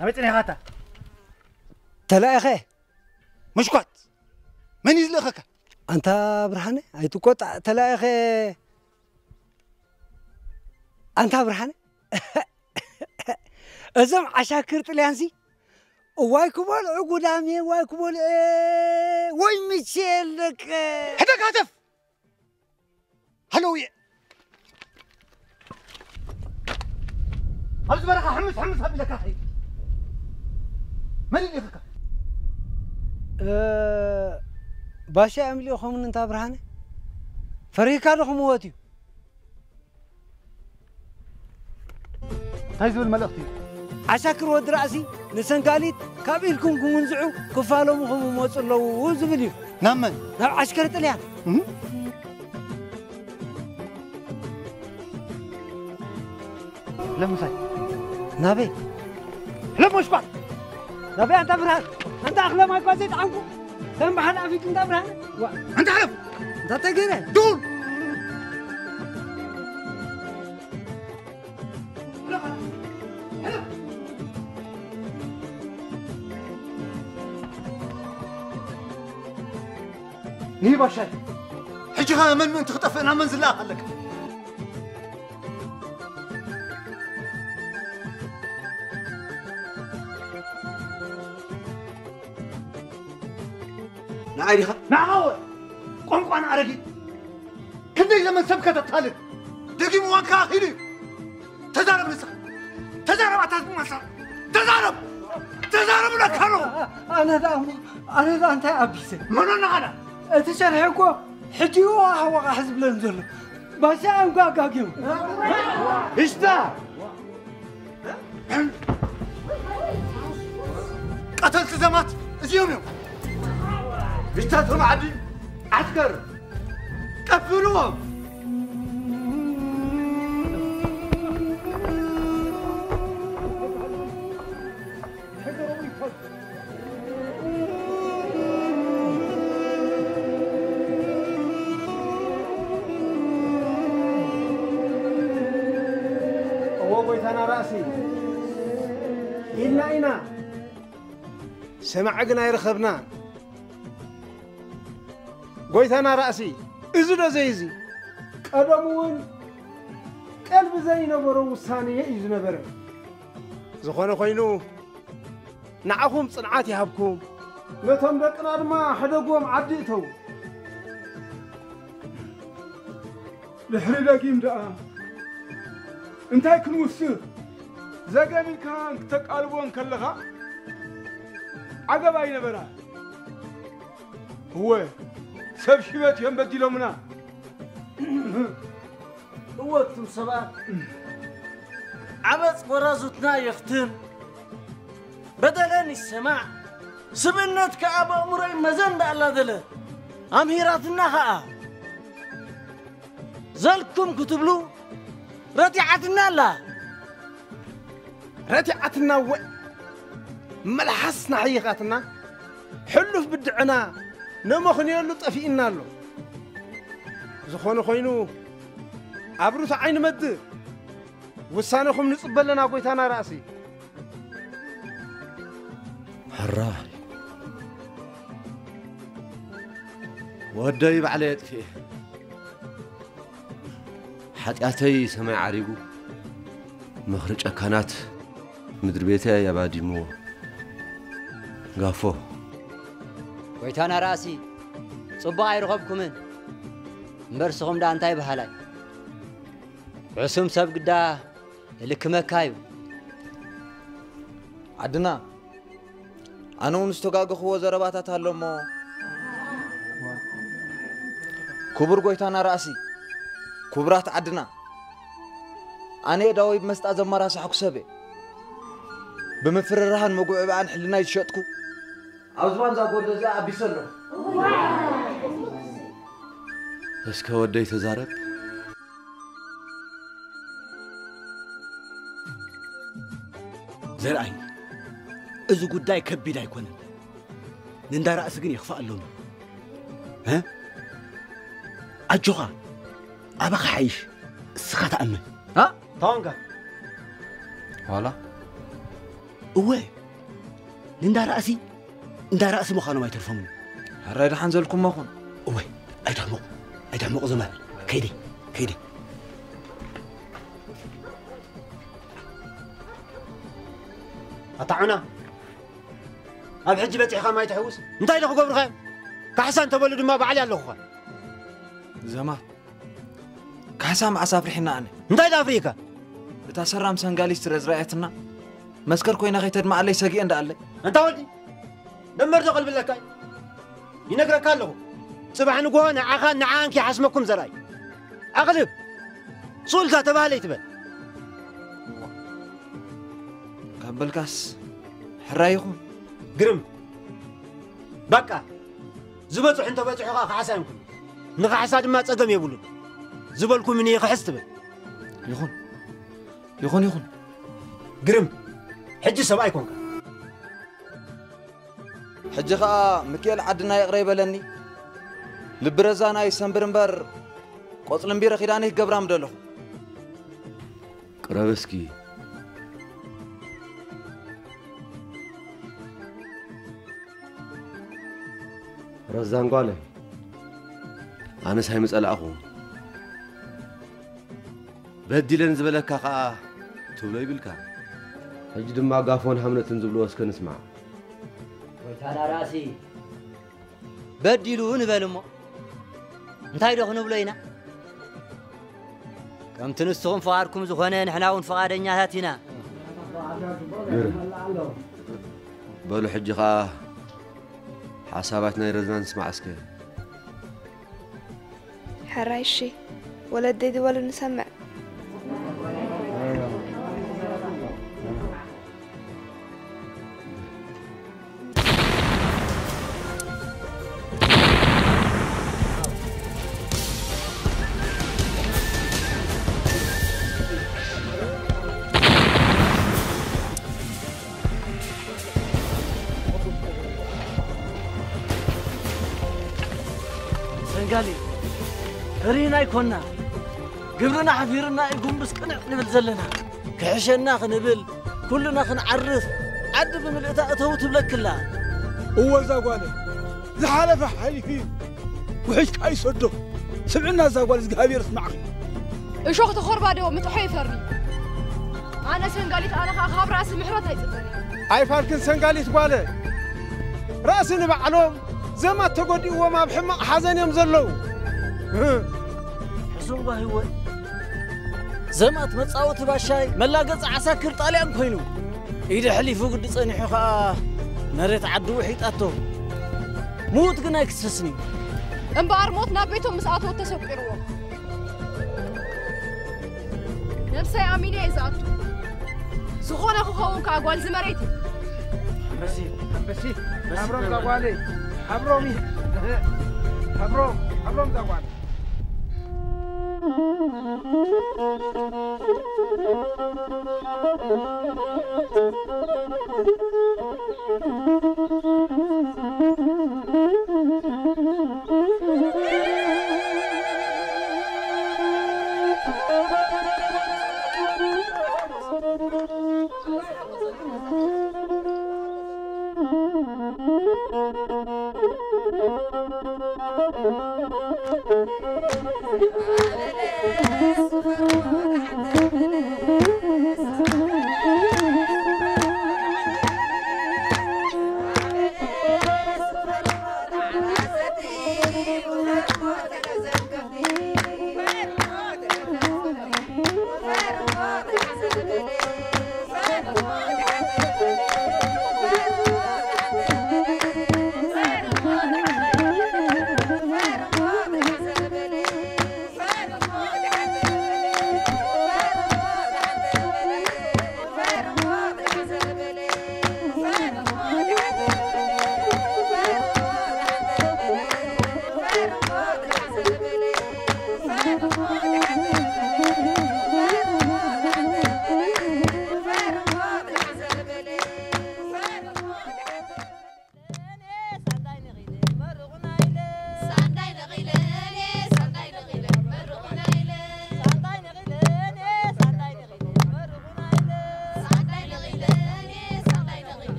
أمتني هاتا تلاقي مشكوت من يزلخك أنت برهانة أي تقط تلاقي أنت برهانة أزم عشاكر تليانسي واي كبول عقودامي واي كبول واي ميشيلك هداك هاتف هلو أبز بركة حمس هبي لك أخي من اللي يفكر باشا أملي أخوهم أنت برهانة فريق هذا مواتيو هايزو الملختي عساكر ود رأسي نسنقاليت كابيلكم كمنزعو كفالو مخم موصلو وزبليو نامن ناب عسكر طليان لمساي نابي لمش بعد نابي أنت برهان أنت أخلا ما يقاسيت عنكم كم بحال أفيك أنت برهان أنت عرف أنت تقيره دول ني باشا حجي غا من تخطفنا منزل لا خلك نعيدي خا نعاود قنق انا ارجي كندي زمن سبكه تطالب دقي موانكا اخيلي تزارب نسا تزارب اتاسمسا تزارب لك هلو أنا ذا أنت أبيسه منو نغلا تشرحكوا حجيو هو حزب لنزل باشا أم قاقاقيو إشتا قتلت زمات زيوميو إشتا ترم عدي عسكر كفلوهم أنا رأسي إنا سمعنا يرخبنا قويت أنا رأسي إزنا زيزي قدمون قلب زي نبرو وثانية إزنا برم زخونا خوينو نعهم صنعاتي هبكم نتم دقنا ما حدقوم عديتو لحري لكيم دقا انتاي كنوسر زقامي كان تقالبون كلها عقباي نبرا هو سب شبت ينبدلو منا هو تم سبا عبس ورازتنا يختم بدلني السماع سبنت كأبا أمري مزن الله ذله أمهيراتنا ها زلكم كتبلو رتعتنا لا رتعتنا ملحسنا حقيقتنا حلف بدعنا نمخن يلو طفينا له زخون خوينو عبروت عين مد وسانكم نصبلنا قويتنا راسي حراي ودي بعليت فيه حتياتي سمع عريقو مخرج أكانات مدر بيتي يا بادي مو قافو ويتانا راسي صباغ يرغبكمن مرسخم دا انتاي بحالاي عسوم سب قدا لك مكايو عدنا أنا ونستقاق خو زرباتات هالمو كبر قويتانا راسي كبرات عدنا أنا داوي بمستا زمارا سحق سبي بمفررهان مقوع بعن حلنا يتشطكو عزوان زاقود زا أبي سلو اسكا ودي تزارب زرعي إذا قداي كبي دا يكون نندا رأس قني يخفى اللون ها أجوغا أبقى حيش سخات أمن ها تونغا ولا أوه نندا رأسي مخانو ما يترفمون هراي حنزلكم مخون أوه أيدحمق زمان كيدي أطعنا أب حج بتعخا ما يتحوس انتي دخو قبر خيم كحسان تولد ما بعلي الله خا زمان كحسام عسافر حنا أنا انتي دا أفريقيا بتا سرام سنغالي استرزرعتنا مسكر كوينا غيتد ما علي سقي عند علي انت ولدي دمر قلب لك ينقرك له صباح نقول نعاخا نعانك حسمكم زراي أغلب صولتا تبالي تبل قبل كاس حرايكم قرم بقى زبطوا حنتو بتحقا حسنكم نغا حساد ما تصدم يبلو زبلكم من يخحس تبل يخون قرم حج سبايكم حج خا مكيل عدنا يقري بلني لبرزانا يسنبرنبر قصلن بيره خيداني قبرام دلو قربسكي رزان قاله أنا ساي مسألة أخو بدي لنزبلك خا تولي بالكا أجد ما قافون حملة تنزبلو اسكن اسمع وكان راسي بدلو نبلمو انتي دخو نبلينا كم تنستهم فقاركم زخونه نحنا ونفقادنياتنا بلو حج خا حساباتنا يرزنا نسمع اسكي حرايشي ولا ديدي ولا نسمع سنغالي هرينا يكوننا قبرنا حفيرنا يقوم بس قنع نبل زلنا كحشنا خنبل كلنا خنعرف عد بملئتا اتوت بلك الله هو زاقواني زحالف حليفين وحيش كاي صدو سمعنا زاقواني زقابير اسمعك اشوخ تخربا دو متحيفرني انا سنغاليت انا خاب راسي محرت هيصدني اي فالكن سنغاليت قاله راسي نبعلهم زما تقودي وما بحمق حزن يوم زلو حزون باهي زما تمصاوت باشاي ملاقص عساكر طاليان كوينو ايده حليفو قد صنيحو خا مريت عدو وحيطاتو موت كنا يكسسني امبار موتنا بيتهم مساتو تسقروا نفسي امينه يزاتو سخونه خوون كاغوال زمريتي بسي حبروم زاقوالي حبرومي حبروم زاقوالي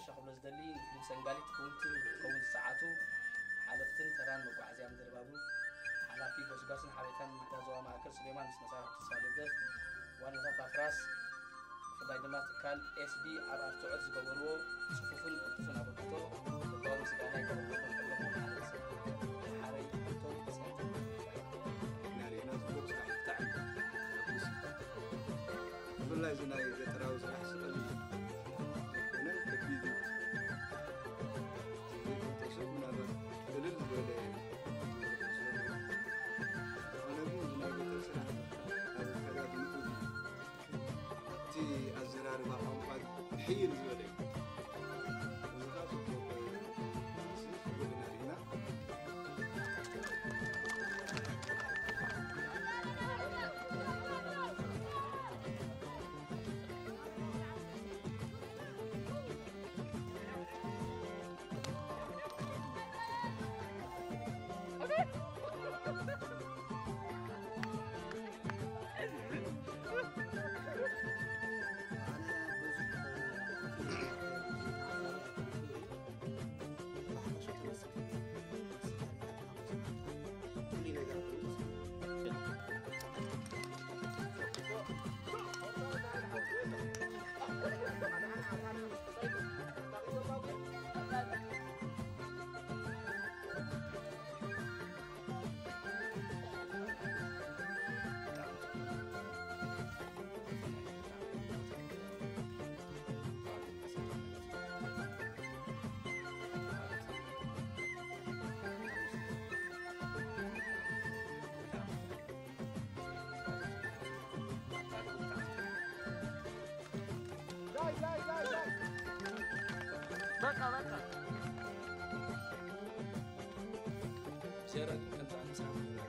قبل زدلي في سنغالي تكون ساعته حالفتن تران مقعزيا مدربابو على في بسقاسن حالتان محتاجوا مع كل سليمان مسار تسالدت وانا فافراس فلاي دما تكال اس بي ار تعز زغورو صفوفن قطفن ابقتو دور سغانا يكون حاري تو تسالت ناري ناس بوكس تاع والله زناي تراوز راح سقل انا كبيدي تشوفنا هذا دليل ولا انا مو زناي تسرح هذا كذا بنقول تي الزرار ما قام حير زولي سيرك كنت عن ساعة